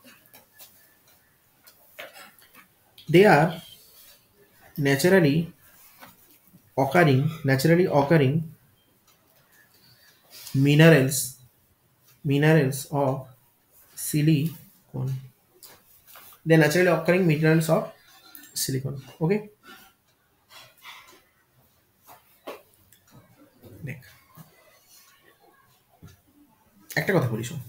S1: they are naturally occurring minerals of silicon they are naturally occurring minerals of silicon okay দেখ একটা কথা বলি শোন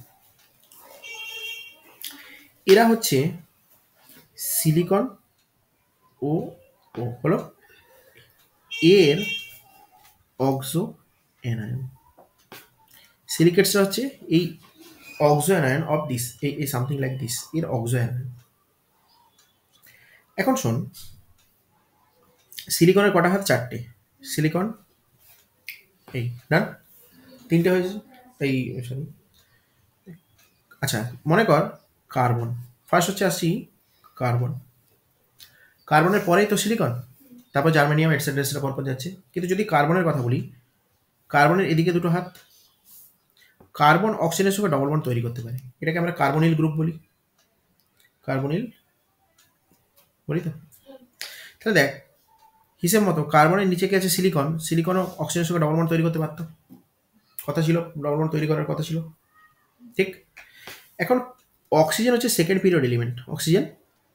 S1: এরা হচ্ছে সিলিকন ও ও হলো এর অক্সো অ্যানায়ন সিলিকেটসটা হচ্ছে এই অক্সো অ্যানায়ন অফ দিস এই সামথিং লাইক দিস এর অক্সো অ্যানায়ন এখন শোন সিলিকনের কটা হাত চারটে সিলিকন এই না তিনটে হয়েছে এই সরি আচ্ছা মনে কর কার্বন ফার্স্ট হচ্ছে আসছি কার্বনের পরেই তো সিলিকন তারপর জার্মেনিয়াম এটসেট্রা পরপর যাচ্ছে কিন্তু যদি কার্বনের কথা বলি কার্বনের এদিকে দুটো হাত কার্বন অক্সিজেনের সঙ্গে ডবল বন্ড তৈরি করতে পারে এটাকে আমরা কার্বনিল গ্রুপ বলি তো তাহলে দেখ হিসেব মতো কার্বনের নিচে কি আছে সিলিকনও অক্সিজেনের সঙ্গে ডবল বন্ড তৈরি করতে পারতো কথা ছিল ডবল বন্ড তৈরি করার কথা ছিল ঠিক এখন অক্সিজেন হচ্ছে second period element oxygen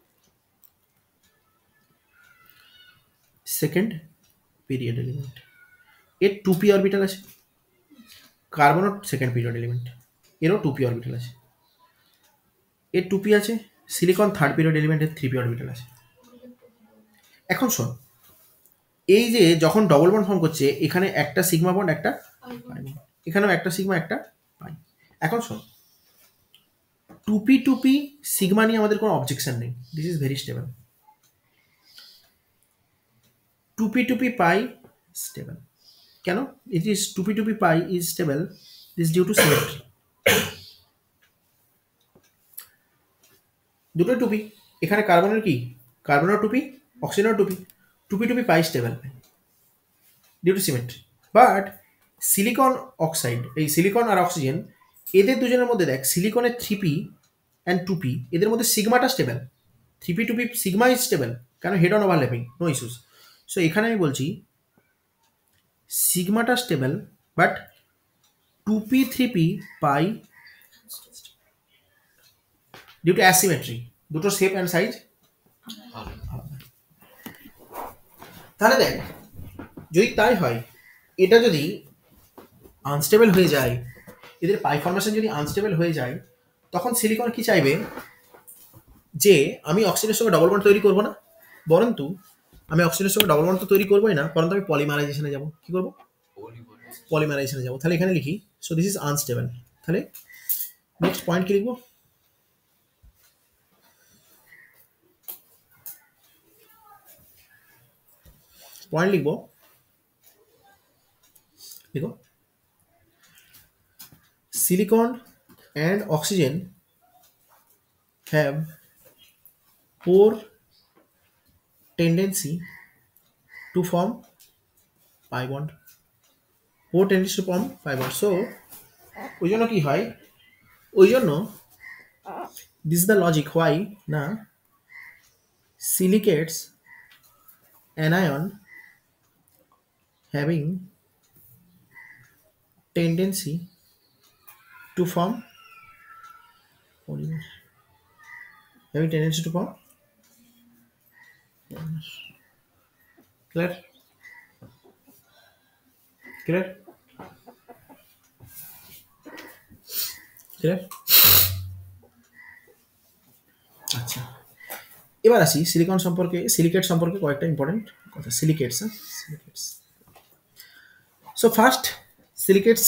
S1: second period element এর 2p অরবিটাল আছে কার্বনও সেকেন্ড পিরিয়ড এলিমেন্ট এরও 2p অরবিটাল আছে এর 2p আছে সিলিকন থার্ড পিরিয়ড এলিমেন্ট এর 3p অরবিটাল আছে এখন শোন এই যে যখন ডবল বন্ড ফর্ম করছে এখানে একটা সিগমা বন্ড একটা পাই এখানেও একটা সিগমা একটা পাই এখন শোন 2p সিগমা নিয়ে আমাদের কোনো অবজেকশন নেই this is very stable 2p pi stable কেন it is 2p pi is stable this due to symmetry দুটো 2p এখানে কার্বনের কি কার্বনের 2p অক্সিজেনের 2p pi stable due to symmetry but silicon oxide এই সিলিকন আর অক্সিজেন এদের দুজনের মধ্যে দেখ সিলিকনের 3p অ্যান্ড 2p এদের মধ্যে সিগমাটা stable 3p 2p sigma is stable কেন head on overlapping no issues so এখানে আমি বলছি সিগমাটা stable but 2p 3p pi due to asymmetry দুটো শেপ অ্যান্ড সাইজ তাহলে দেখ যদি তাই হয়, এটা যদি আনস্টেবল হয়ে যায়, এদের পাই ফর্মেশন যদি আনস্টেবল হয়ে যায়, তখন সিলিকন কি চাইবে যে আমি অক্সিজেনের সঙ্গে ডবল বন্ড তৈরি করবো না, বরন্তু আমি অক্সিজেনের সঙ্গে ডবল বন্ড তো তৈরি করবোই না, বরন্তু আমি পলিমারাইজেশনে যাবো। কি করবো? পলিমারাইজেশনে যাবো। তাহলে এখানে লিখি সো দিস ইজ আনস্টেবল। তাহলে নেক্সট পয়েন্ট কি লিখবো? পয়েন্ট লিখবো, দেখো silicon and oxygen have poor tendency to form pi bond. Poor tendency to form pi bond. So ওই জন্য কি হয়, ওই জন্য this is the logic why না silicates anion having tendency to form polymers, having tendency to form polymers. Clear? Clear? Clear? আচ্ছা, এবার আসি সিলিকন সম্পর্কে, সিলিকেট সম্পর্কে কয়েকটা ইম্পর্টেন্ট কথা। সিলিকেটস, হ্যাঁ সিলিকেটস। সো ফার্স্ট সিলিকেটস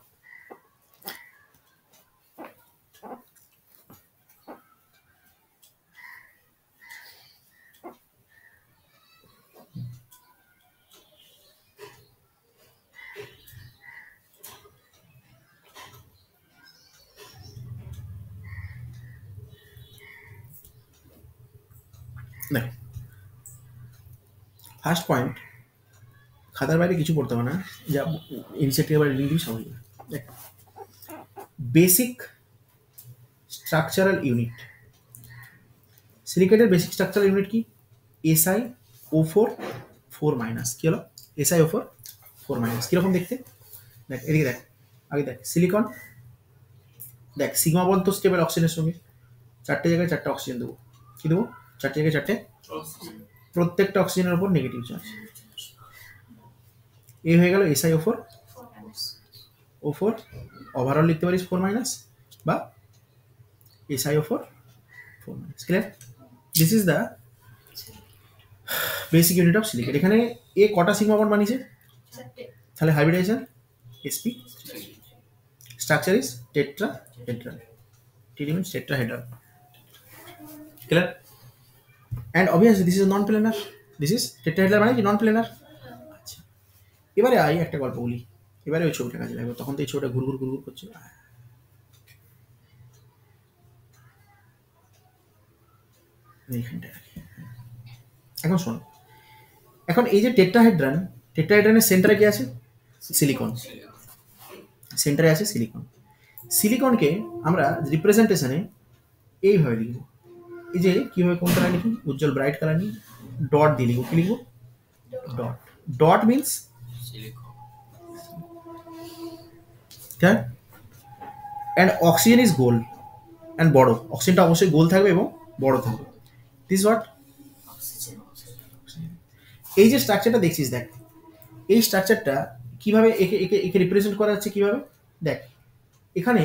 S1: দেখো, ফার্স্ট পয়েন্ট খাতার বাইরে কিছু পড়তে হবে না, যা ইনসেক্ট এবার রিডিং দিবি সবাই। দেখ বেসিক স্ট্রাকচারাল ইউনিট, সিলিকেটের বেসিক স্ট্রাকচারাল ইউনিট কি? S I O four four minus. কি হলো? S I O four four minus. কিরকম দেখতে? দেখ এদিকে দেখ, আগে দেখ সিলিকন, দেখ সিগমা বন্ড তো স্টেবল অক্সিজেনের সঙ্গে, চারটে জায়গায় চারটে অক্সিজেন দেবো। কি দেবো? চারটে জায়গায় চারটে, প্রত্যেকটা অক্সিজেনের উপর নেগেটিভ চার্জ। এই হয়ে গেল S I O four O four, overall লিখতে পারিস ফোর মাইনাস বা S I O four four minus. Clear? This is the basic unit of silicate. এখানে এ কটা সিগমা বন্ড বানিয়েছে? তাহলে hybridization sp, structure is tetrahedral, T means tetrahedral. Clear? And obviously this is non planar, this is tetrahedral মানে কি নন planer. আচ্ছা, এবারে I একটা গল্প বলি, এবারে ওই ছবিটা কাজে লাগবে, তখন তো এই ছবিটা ঘুরঘুর ঘুরঘুর করছে। এইখানটা রাখি। এখন শোন, এখন এই যে টেট্রাহেড্রান, টেট্রাহেড্রানের সেন্টারে কি আছে? সিলিকন। সেন্টারে আছে সিলিকন। সিলিকনকে আমরা রিপ্রেজেন্টেশনে এইভাবে লিখব, এই যে কীভাবে কোন কালার লিখি? উজ্জ্বল ব্রাইট কালার নিই, ডট দিয়ে লিখব। কি লিখব? ডট। ডট মিন্স হ্যাঁ, অ্যান্ড অক্সিজেন ইজ গোল অ্যান্ড বড়, অক্সিজেনটা অবশ্যই গোল থাকবে এবং বড় থাকবে। This what? এই যে স্ট্রাকচারটা দেখছিস, দেখ এই স্ট্রাকচারটা কিভাবে একে একে একে রিপ্রেজেন্ট করা যাচ্ছে কিভাবে? দেখ এখানে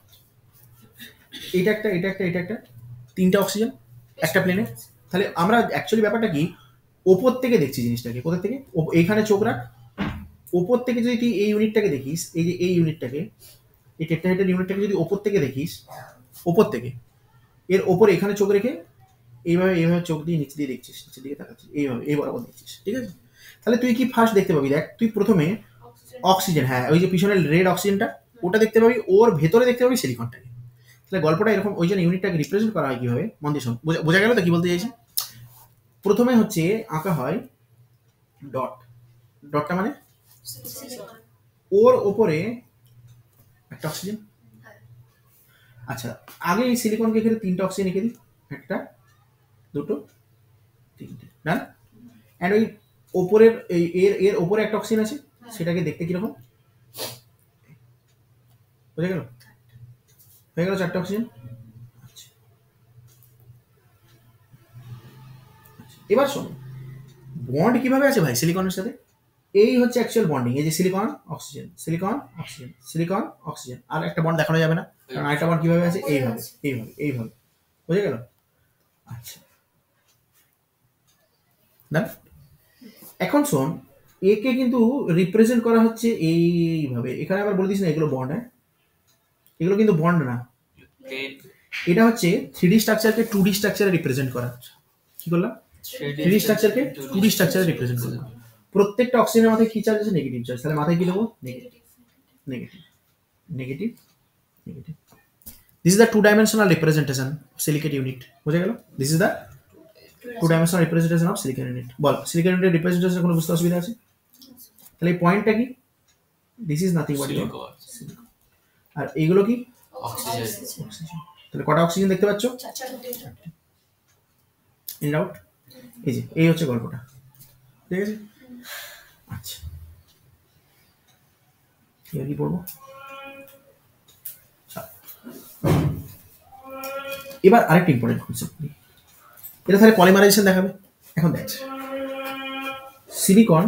S1: এটা একটা, এটা একটা, এটা একটা, তিনটা অক্সিজেন একটা প্লেনে। তাহলে আমরা অ্যাকচুয়ালি ব্যাপারটা কি, ওপর থেকে দেখছি জিনিসটাকে। কোথা থেকে? এইখানে চোখ রাখ, ওপর থেকে যদি তুই এই ইউনিটটাকে দেখিস, এই যে এই ইউনিটটাকে, এই টেট্রাহেড্রাল ইউনিটটাকে যদি ওপর থেকে দেখিস, ওপর থেকে এর ওপরে এখানে চোখ রেখে এইভাবে এইভাবে চোখ দিয়ে নিচে দিয়ে দেখছিস, নিচের দিকে তাকাচ্ছিস, এইভাবে এই বরাবর দেখছিস, ঠিক আছে? তাহলে তুই কি ফার্স্ট দেখতে পাবি? দেখ তুই প্রথমে অক্সিজেন, হ্যাঁ ওই যে পিছনের রেড অক্সিজেনটা, ওটা দেখতে পাবি, ওর ভেতরে দেখতে পাবি সিলিকনটাকে। তাহলে গল্পটা এরকম, ওই জন্য ইউনিটটাকে রিপ্রেজেন্ট করা হয় কিভাবে, মন দিয়ে শোন। বোঝা গেল তো কি বলতে চাইছি? প্রথমে হচ্ছে আঁকা হয় ডট, ডটটা মানে ওর ওপরে একটা অক্সিজেন। আচ্ছা, আগে এই সিলিকনকে এখানে তিনটা অক্সিজেন এঁকে দিই, একটা দুটো তিনটে, না? অ্যান্ড ওই ওপরের এর এর ওপরে একটা অক্সিজেন আছে, সেটাকে দেখতে কিরকম? বোঝা গেল? হয়ে গেল চারটে অক্সিজেন। আচ্ছা, এবার শোনো, বন্ড কিভাবে আছে ভাই সিলিকনের সাথে? এই হচ্ছে অ্যাকচুয়াল বন্ডিং। এই যে silicon oxygen, silicon oxygen, silicon oxygen, আর একটা বন্ড দেখানো যাবে না, কারণ আরেকটা বন্ড কিভাবে আছে, এইভাবে এইভাবে এইভাবে, বুঝে গেল? আচ্ছা দেখ, এখন শোন, একে কিন্তু রিপ্রেজেন্ট করা হচ্ছে এইভাবে। এখানে আবার বলে দিস না এগুলো বন্ড, হ্যাঁ এগুলো কিন্তু বন্ড না, এটা হচ্ছে 3D স্ট্রাকচারকে 2D স্ট্রাকচারে রিপ্রেজেন্ট করা। কি করলাম? 3D স্ট্রাকচারকে 2D স্ট্রাকচারে রিপ্রেজেন্ট করলাম। প্রত্যেকটা অক্সিজেনের মাথায় কি চার্জ আছে? Negative charge. তাহলে মাথায় কি দেবো? Negative negative negative negative. This is the 2 dimensional representation of silicate unit. বুঝে গেল? This is the 2 dimensional representation of silicate unit. বল সিলিকেট ইউনিটের রিপ্রেজেন্টেশন কোনো বুঝতে অসুবিধা আছে? তাহলে এই পয়েন্টটা কি? This is nothing but your silicon. আর এইগুলো কি? অক্সিজেন। তাহলে কটা অক্সিজেন দেখতে পাচ্ছ? In out. এই যে এই হচ্ছে গল্পটা, ঠিক আছে? আচ্ছা এবার কি পড়বো? এবার আরেকটা ইম্পর্টেন্ট কনসেপ্ট, এটা তাহলে পলিমারাইজেশন দেখাবে। এখন দেখ, সিলিকন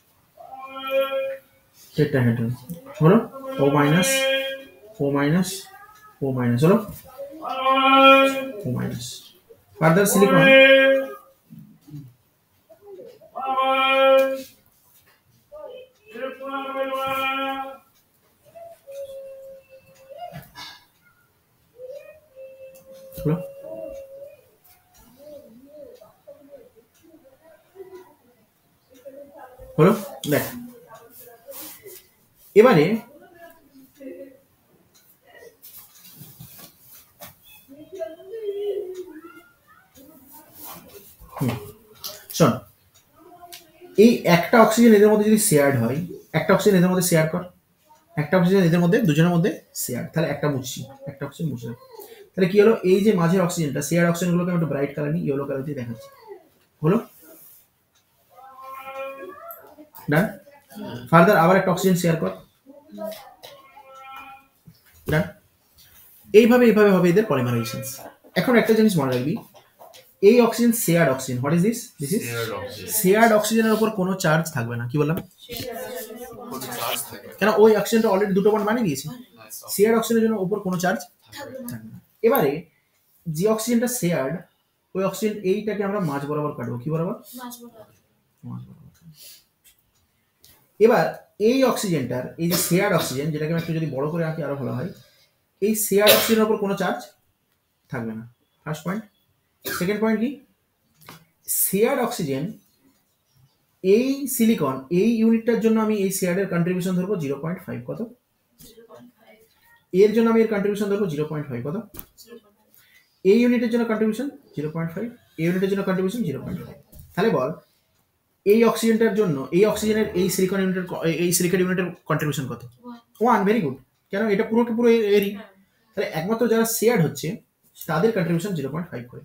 S1: টেট্রাহেড্রাল হলো O minus O minus O minus, হলো ও মাইনাস। ফার্দার সিলিকন হলো হলো দেখ, এবারে শোন, এই একটা অক্সিজেন এদের মধ্যে যদি শেয়ার্ড হয়, একটা অক্সিজেন এদের মধ্যে শেয়ার কর, একটা অক্সিজেন এদের মধ্যে দুজনের মধ্যে শেয়ার, তাহলে একটা মুছছি, একটা অক্সিজেন মুছে দেবো। তাহলে কি হলো? এই যে মাঝের অক্সিজেনটা, শেয়ার অক্সিজেনগুলোকে আমি একটু ব্রাইট কালার নিই, ইয়েলো কালার দিয়ে দেখাচ্ছি, হলো ডান। ফার্দার আবার একটা অক্সিজেন শেয়ার কর, ডান। এইভাবে এইভাবে হবে এদের পলিমারাইজেশন। এখন একটা জিনিস মনে রাখবি, এই oxygen shared oxygen, what is this? This is shared অক্সিজেনের উপর কোনো চার্জ থাকবে না। কি বললাম? কেন? ওই অক্সিজেনটা অলরেডি দুটো বন্ড বানিয়ে দিয়েছে, শেয়ার্ড অক্সিজেনের জন্য উপর কোনো চার্জ থাকবে না। এবারে যে অক্সিজেনটা শেয়ার্ড, ওই অক্সিজেন এইটাকে আমরা মাঝ বরাবর কাটবো। কি বরাবর? মাঝ বরাবর। এবার এই অক্সিজেনটার, এই যে শেয়ার্ড অক্সিজেন, যেটাকে আমি একটু যদি বড় করে আঁকি আরো ভালো হয়, এই শেয়ার্ড অক্সিজেনের উপর কোনো চার্জ থাকবে না, ফার্স্ট পয়েন্ট। সেকেন্ড পয়েন্ট কি? শেয়ার্ড অক্সিজেন, এই সিলিকন এই ইউনিটটার জন্য আমি এই শেয়ার্ডের কন্ট্রিবিউশন ধরবো 0.5। কত? এর জন্য আমি এর কন্ট্রিবিউশন ধরবো 0.5। কত? এই ইউনিটের জন্য কন্ট্রিবিউশন 0.5, এই ইউনিটের জন্য কন্ট্রিবিউশন 0.5। তাহলে বল এই অক্সিজেনটার জন্য, এই অক্সিজেনের এই সিলিকন ইউনিটের, এই সিলিকেট ইউনিটের কন্ট্রিবিউশন কত? 1। Very good. কেন? এটা পুরোকে পুরো এরই। তাহলে একমাত্র যারা শেয়ার্ড হচ্ছে তাদের কন্ট্রিবিউশন 0.5 করে।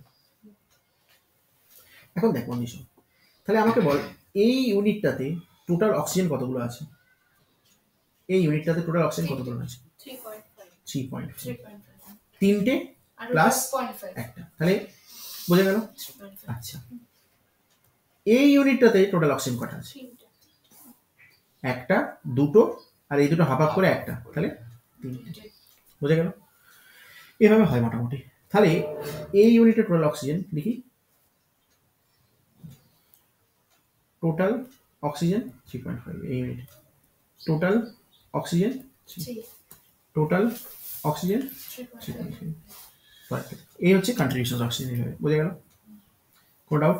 S1: এখন দেখ বন্ধু, তাহলে আমাকে বল এই ইউনিটটাতে টোটাল অক্সিজেন কতগুলো আছে? এই ইউনিটটাতে টোটাল অক্সিজেন কতগুলো আছে? 3.5। তিনটে প্লাস একটা, তাহলে বোঝা গেল? আচ্ছা, এই ইউনিটটাতে টোটাল অক্সিজেন কটা আছে? একটা, দুটো, আর এই দুটো হাফ হাফ করে একটা, তাহলে তিনটে। বোঝা গেল? এভাবে হয় মোটামুটি। তাহলে এই ইউনিটের টোটাল অক্সিজেন লিখি, টোটাল অক্সিজেন 3.5। এই unit total oxygen, total oxygen 3.5। Perfect. এই হচ্ছে কন্ট্রিবিউশন অক্সিজেন। এইভাবে বোঝা গেল? কোনো ডাউট?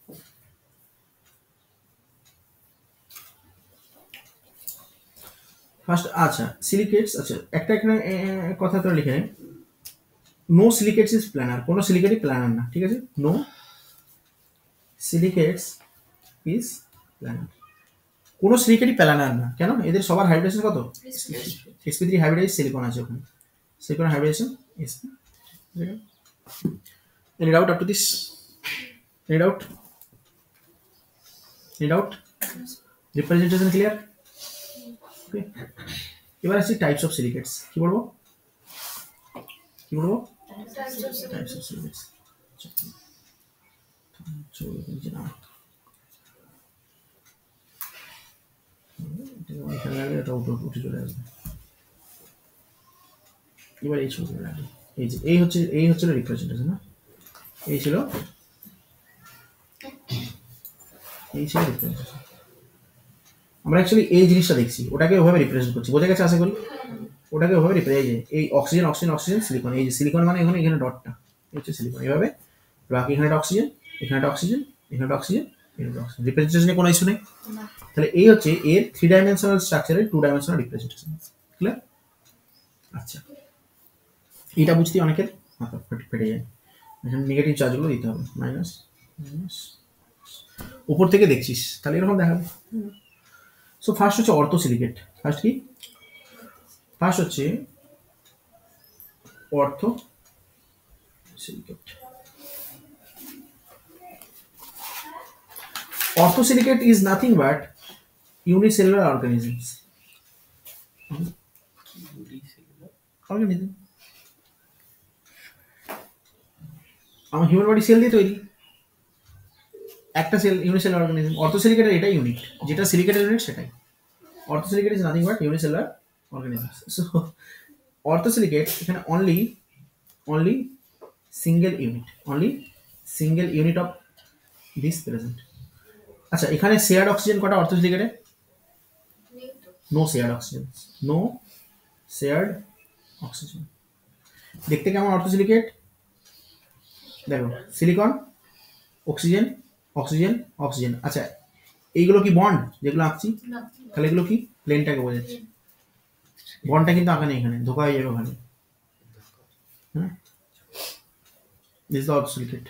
S1: ফার্স্ট আচ্ছা সিলিকেটস, আচ্ছা একটা এখানে কথা তো লিখে নেই, নো সিলিকেটস ইজ প্ল্যানার। কোনো সিলিকেটই প্ল্যানার না, ঠিক আছে? No silicates is planar. কোনো সিলিকেটই প্ল্যানার না। কেন? এদের সবার হাইব্রিডেশন কত? sp3 হাইব্রিডাইজ সিলিকন আছে ওখানে, silicon hybridization sp। Any doubt up to this? Any doubt? Any doubt? Representation clear? Okay. এবার আসছি টাইপস অফ সিলিকেটস। কি বলবো? কি বলবো? Types of silicates. এখানে লাগলে এটা উঠে চলে আসবে। এবার এই ছবিটা লাগে, এই যে এই হচ্ছে রিপ্রেজেন্টেশন না, এই ছিল রিপ্রেজেন্টেশন। আমরা অ্যাকচুয়ালি এই জিনিসটা দেখছি, ওটাকে ওভাবে রিপ্রেজেন্ট করছি, বোঝা গেছে আশা করি। ওটাকে ওভাবে রিপ্রেজেন্ট, এই যে এই অক্সিজেন অক্সিজেন অক্সিজেন সিলিকন, এই যে সিলিকন মানে এখানে ডটটা হচ্ছে সিলিকন, এইভাবে বাকি এখানে একটা অক্সিজেন, এখানে একটা অক্সিজেন, এখানে একটা অক্সিজেন, এখানে একটা অক্সিজেন। রিপ্রেজেন্টেশনে কোনো ইস্যু নেই। তাহলে এই হচ্ছে এর 3 ডাইমেনশনাল স্ট্রাকচারের 2 ডাইমেনশনাল রিপ্রেজেন্টেশন। ক্লিয়ার? আচ্ছা, এটা বুঝতে অনেকের মাথা ফেটে যায়। এখানে নেগেটিভ চার্জগুলো দিতে হবে, মাইনাস মাইনাস, উপর থেকে দেখছিস তাহলে এরকম দেখাবে। সো ফার্স্ট হচ্ছে অর্থোসিলিকেট। ফার্স্ট কি? ফার্স্ট হচ্ছে orthosilicate. Orthosilicate is nothing but unicellular organisms. আমার হিউম্যান বডি সেল দিয়ে তৈরি, একটা সেল ইউনিসেলুলার অর্গানিজম। অর্থোসিলিকেটের এটাই ইউনিট, যেটা সিলিকেটের ইউনিট সেটাই। Orthosilicate is nothing but unicellular organisms. So orthosilicate এখানে only single unit of this present. আচ্ছা, এখানে শেয়ার্ড অক্সিজেন কটা অর্থোসিলিকেটে? No shared oxygen. দেখতে কেমন অর্থোসিলিকেট? দেখো, সিলিকন, অক্সিজেন, অক্সিজেন, অক্সিজেন। আচ্ছা, এইগুলো কি বন্ড যেগুলো আঁকছি? তাহলে এগুলো কি? প্লেনটাকে বোঝাচ্ছে। বন্ডটা কিন্তু আঁকা নেই এখানে, ধোকা হয়ে যাবে ওখানে। হ্যাঁ, দিস ইজ অর্থোসিলিকেট।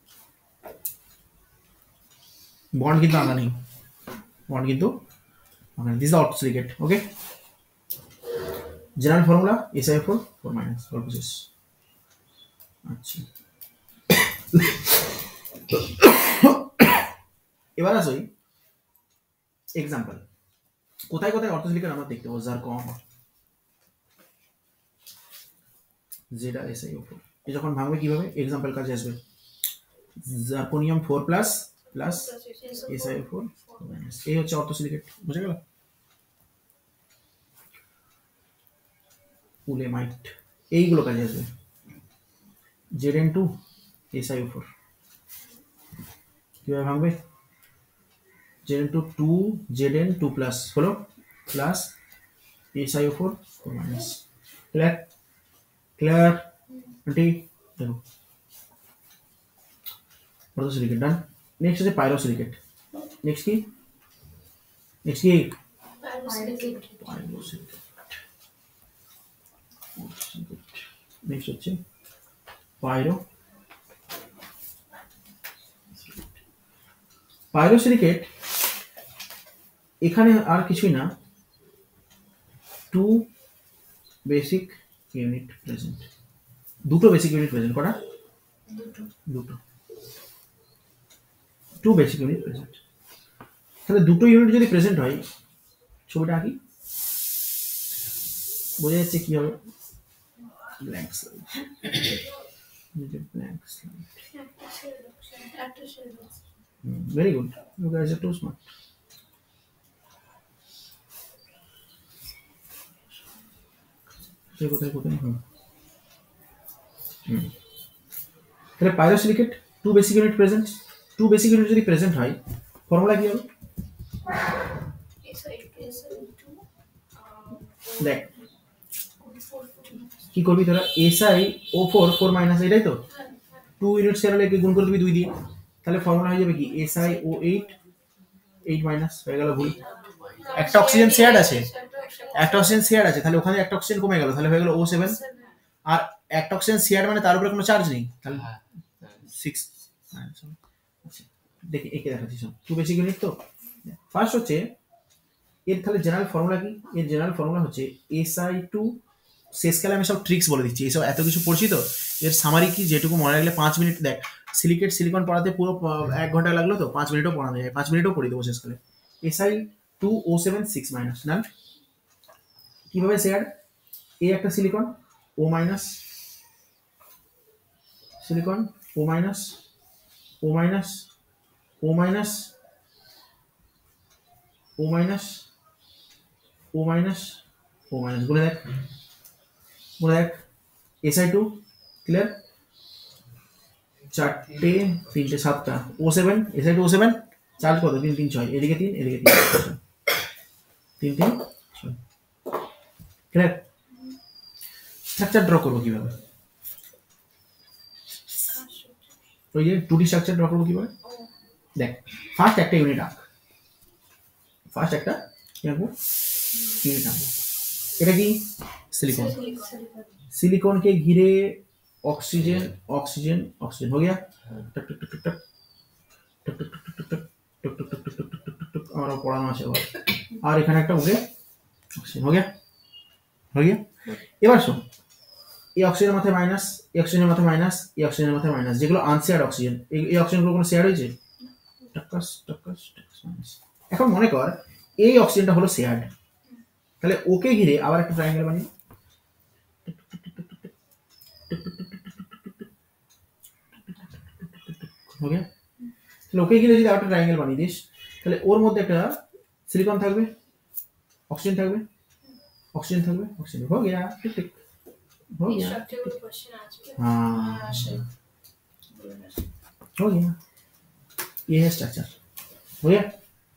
S1: বন্ড কিন্তু আঁকা নেই, this is orthosilicate. Okay, general formula SiO4 4 minus, অল্প শেষ। আচ্ছা, এবার আসি এক্সাম্পল। কোথায় কোথায় অর্থোসিলিকেট আমরা দেখতে পাবো? জারকম, যেটা SiO4 এ যখন ভাঙবে কিভাবে? এক্সাম্পল কাজে আসবে। Zirconium 4 plus plus SiO4 minus, এই হচ্ছে অর্থোসিলিকেট। বুঝে গেল? উলেমাইট, এইগুলো কাজে আসবে। Zn2 SiO4 কিভাবে ভাঙবে? Zn2 2 Zn2 প্লাস হলো প্লাস SiO4 মাইনাস। ক্লিয়ার? ঠিক, দেখো অর্থোসিলিকেট ডান। নেক্সট হচ্ছে পাইরোসিলিকেট। নেক্সট কি? পাইরোসিলিকেট। নেক্সট হচ্ছে পাইরোসিলিকেট। এখানে আর কিছুই না, 2 বেসিক ইউনিট প্রেজেন্ট। দুটো বেসিক ইউনিট প্রেজেন্ট। কটা? দুটো। 2 বেসিক ইউনিট প্রেজেন্ট। তাহলে দুটো ইউনিট যদি প্রেজেন্ট হয়, ছবিটা আঁকি, বোঝা যাচ্ছে কি হবে? Blank slide, blank slide. Very good, you guys are too smart. কোথায় কোথায়? তাহলে pyrosilicate 2 basic unit present. 2 basic unit যদি প্রেজেন্ট হয়, ফর্মুলা কি হবে? দেখ কি করবি তোরা, SiO4 4 মাইনাস, এটাই তো 2 ইউনিট শেয়ার হলে গুণ করে দিবি 2 দিয়ে, তাহলে ফর্মুলা হয়ে যাবে কি? SiO8 8 মাইনাস, হয়ে গেল ভুল। একটা অক্সিজেন শেয়ার আছে, তাহলে ওখানে একটা অক্সিজেন কমে গেল, তাহলে হয়ে গেল O7। আর একটা অক্সিজেন শেয়ার মানে তার উপরে কোনো চার্জ নেই, তাহলে 6। দেখি একে দেখাচ্ছি, 2 বেসিক ইউনিট তো। ফার্স্ট হচ্ছে এর তাহলে জেনারেল ফর্মুলা কি? এর জেনারেল ফর্মুলা হচ্ছে Si2। শেষকালে আমি সব ট্রিক্স বলে দিচ্ছি, এইসব এত কিছু পড়ছি তো, এর সামারি কি যেটুকু মনে রাখলে 5 মিনিট। দেখ, সিলিকন পড়াতে পুরো 1 ঘন্টা লাগলো তো, 5 মিনিটও পড়ানো যায়, 5 মিনিটও পড়ে দেবো শেষকালে। Si2O7 6 minus. ডান। কিভাবে শেয়ার? এ একটা silicon, O minus, silicon O minus, O minus, O minus, O minus, O minus গুনে দেখ SI2 ক্লিয়ার, 4টে 3টে 7টা O7 SI2 O7 চার্জ কত 3 3 6 এদিকে 3 এদিকে 3 3 3 6 ক্লিয়ার। স্ট্রাকচার ড্র করবো কিভাবে, ওই যে 2D স্ট্রাকচার ড্র করবো কিভাবে দেখ, ফার্স্ট একটা ইউনিট আঁক, ফার্স্ট একটা কি আঁকবো ইউনিট আঁকবো। এটা কি सिलिकॉन, सिलिकॉन के घिरे ऑक्सीजन ऑक्सीजन ऑक्सीजन हो गया, टक टक टक टक टक टक टक टक टक टक टक टक टक टक टक टक टक और পড়ানো আছে আর এখানে একটা উঠে অক্সিজেন हो गया এবার শোন, এই অক্সিজেনের মাথায় মাইনাস, এই অক্সিজেনের মাথায় মাইনাস, এই অক্সিজেনের মাথায় মাইনাস, যেগুলো আনশেয়ার্ড অক্সিজেন, এই অক্সিজেনগুলো কোনো শেয়ার হয়েছে টাকাস টাকাস টাকাস মাইনাস। এখন মনে কর এই অক্সিজেনটা হলো শেয়ার্ড, তাহলে ওকে ঘিরে আবার একটা ট্রায়াঙ্গেল বানিয়ে हो गया, তাহলে ওকে ঘিরে যদি একটা ট্রায়াঙ্গেল বানিয়ে দিস তাহলে ওর মধ্যে একটা সিলিকন থাকবে, অক্সিজেন থাকবে, অক্সিজেন থাকবে, অক্সিজन हो गया टिक टिक हो गया हाँ हो गया, ये है स्ट्रक्चर हो गया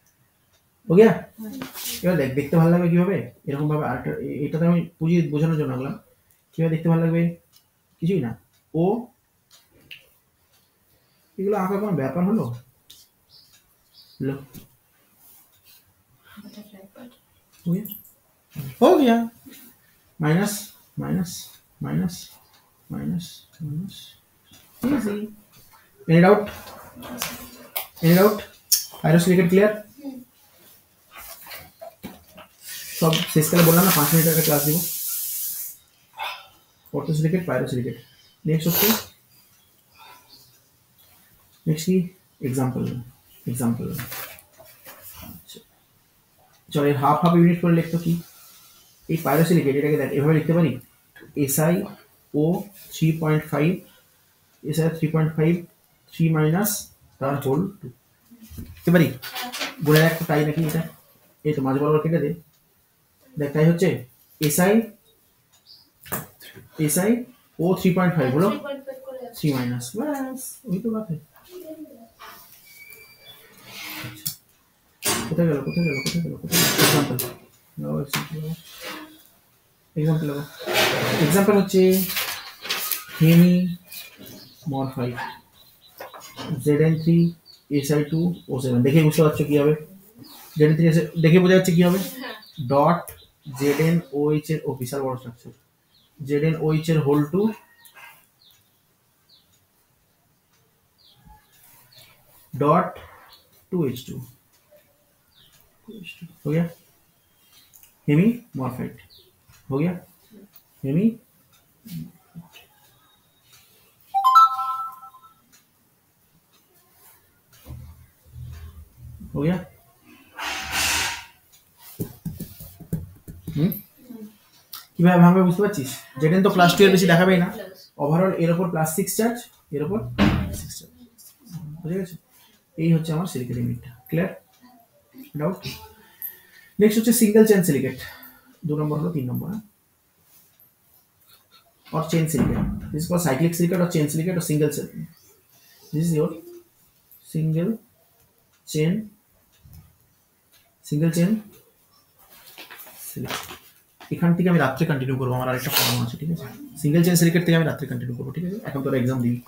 S1: এবার দেখ দেখতে ভালো লাগবে কিভাবে, এরকম ভাবে আরেকটা এটাতে আমি বুঝিয়ে বোঝানোর জন্য আনলাম কিভাবে দেখতে ভালো লাগবে, কিছুই না ও এগুলো আঁকা কোনো ব্যাপার হলো, लो हो गया minus minus minus minus minus easy, any doubt pyrosilicate clear, सब শেষকালে বললাম না 5 মিনিটের একটা ক্লাস দিব, অর্থোসিলিকেট পাইরোসিলিকেট। নেক্সট হচ্ছে নেক্সট কি এক্সাম্পল চল এর হাফ হাফ ইউনিট করে লিখতো কি, এই পাইরোসিলিকেট এটাকে দেখ এভাবে লিখতে পারি SiO 3.5 SiO 3.5 3 মাইনাস তার হোল 2 লিখতে পারি, বলে রাখ তাই নাকি, এটা এই তো মাঝ বরাবর কেটে দে, দেখ তাই হচ্ছে SiO 3.5 হলো 3 মাইনাস, বাস ওই তো বাত কোথায় গেল এক্সাম্পল হচ্ছে হেমি মরফাইড Zn3 Si2 O7 দেখে বুঝতে পারছো কি হবে, Zn3 দেখে বোঝা যাচ্ছে কি হবে, ডট ZnOH এর ও বিশাল বড় স্ট্রাকচার ZnOH এর হোল 2 डॉट 2H2 हो गया, हेमी मॉर्फाइड हो गया, हेमी हो गया, কিভাবে ভাঙবে বুঝতে পারছিস, জেডেন তো প্লাস 2 এর বেশি দেখাবেই না, ওভারঅল এর উপর প্লাস 6 চার্জ, এর উপর 6 চার্জ, বুঝে গেছো, এই হচ্ছে আমার সিলিকেট ইউনিটটা, ক্লিয়ার डाउट। नेक्स्ट হচ্ছে सिंगल चेन सिलिकेट, 2 नंबर হলো 3 नंबर और chain silicate, this is called cyclic silicate और चेन सिलिकेट और single chain, this is your single chain silicate. এখান থেকে আমি রাত্রে কন্টিনিউ করব, আমার আরেকটা পড়ানো আছে, ঠিক আছে, সিঙ্গেল চেন সিলিকেট থেকে আমি রাত্রে কন্টিনিউ করব, ঠিক আছে, এখন তোর एग्जाम দিবি,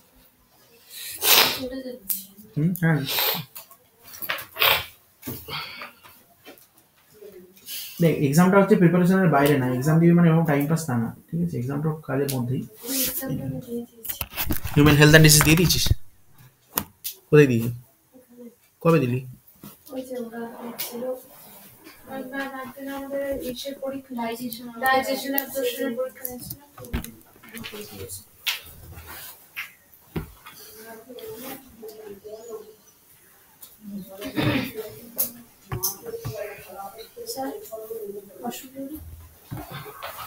S1: হ্যাঁ দেখ এক্সামটা হচ্ছে প্রিপারেশনের বাইরে না, এক্সাম দিবি মানে এরকম টাইম পাস না, ঠিক আছে, এক্সামটা কাজের মধ্যেই। হিউম্যান হেলথ এন্ড ডিজিজ দিয়ে দিয়েছিস, কোথায় দিয়েছিস, কবে দিলি,
S2: ওই যে ওরা ছিল আমাদের ইসের পরীক্ষা, ডাইজেশন অ্যাবজর্পশনের পরীক্ষা নিয়েছিল, স্যার অসুবিধা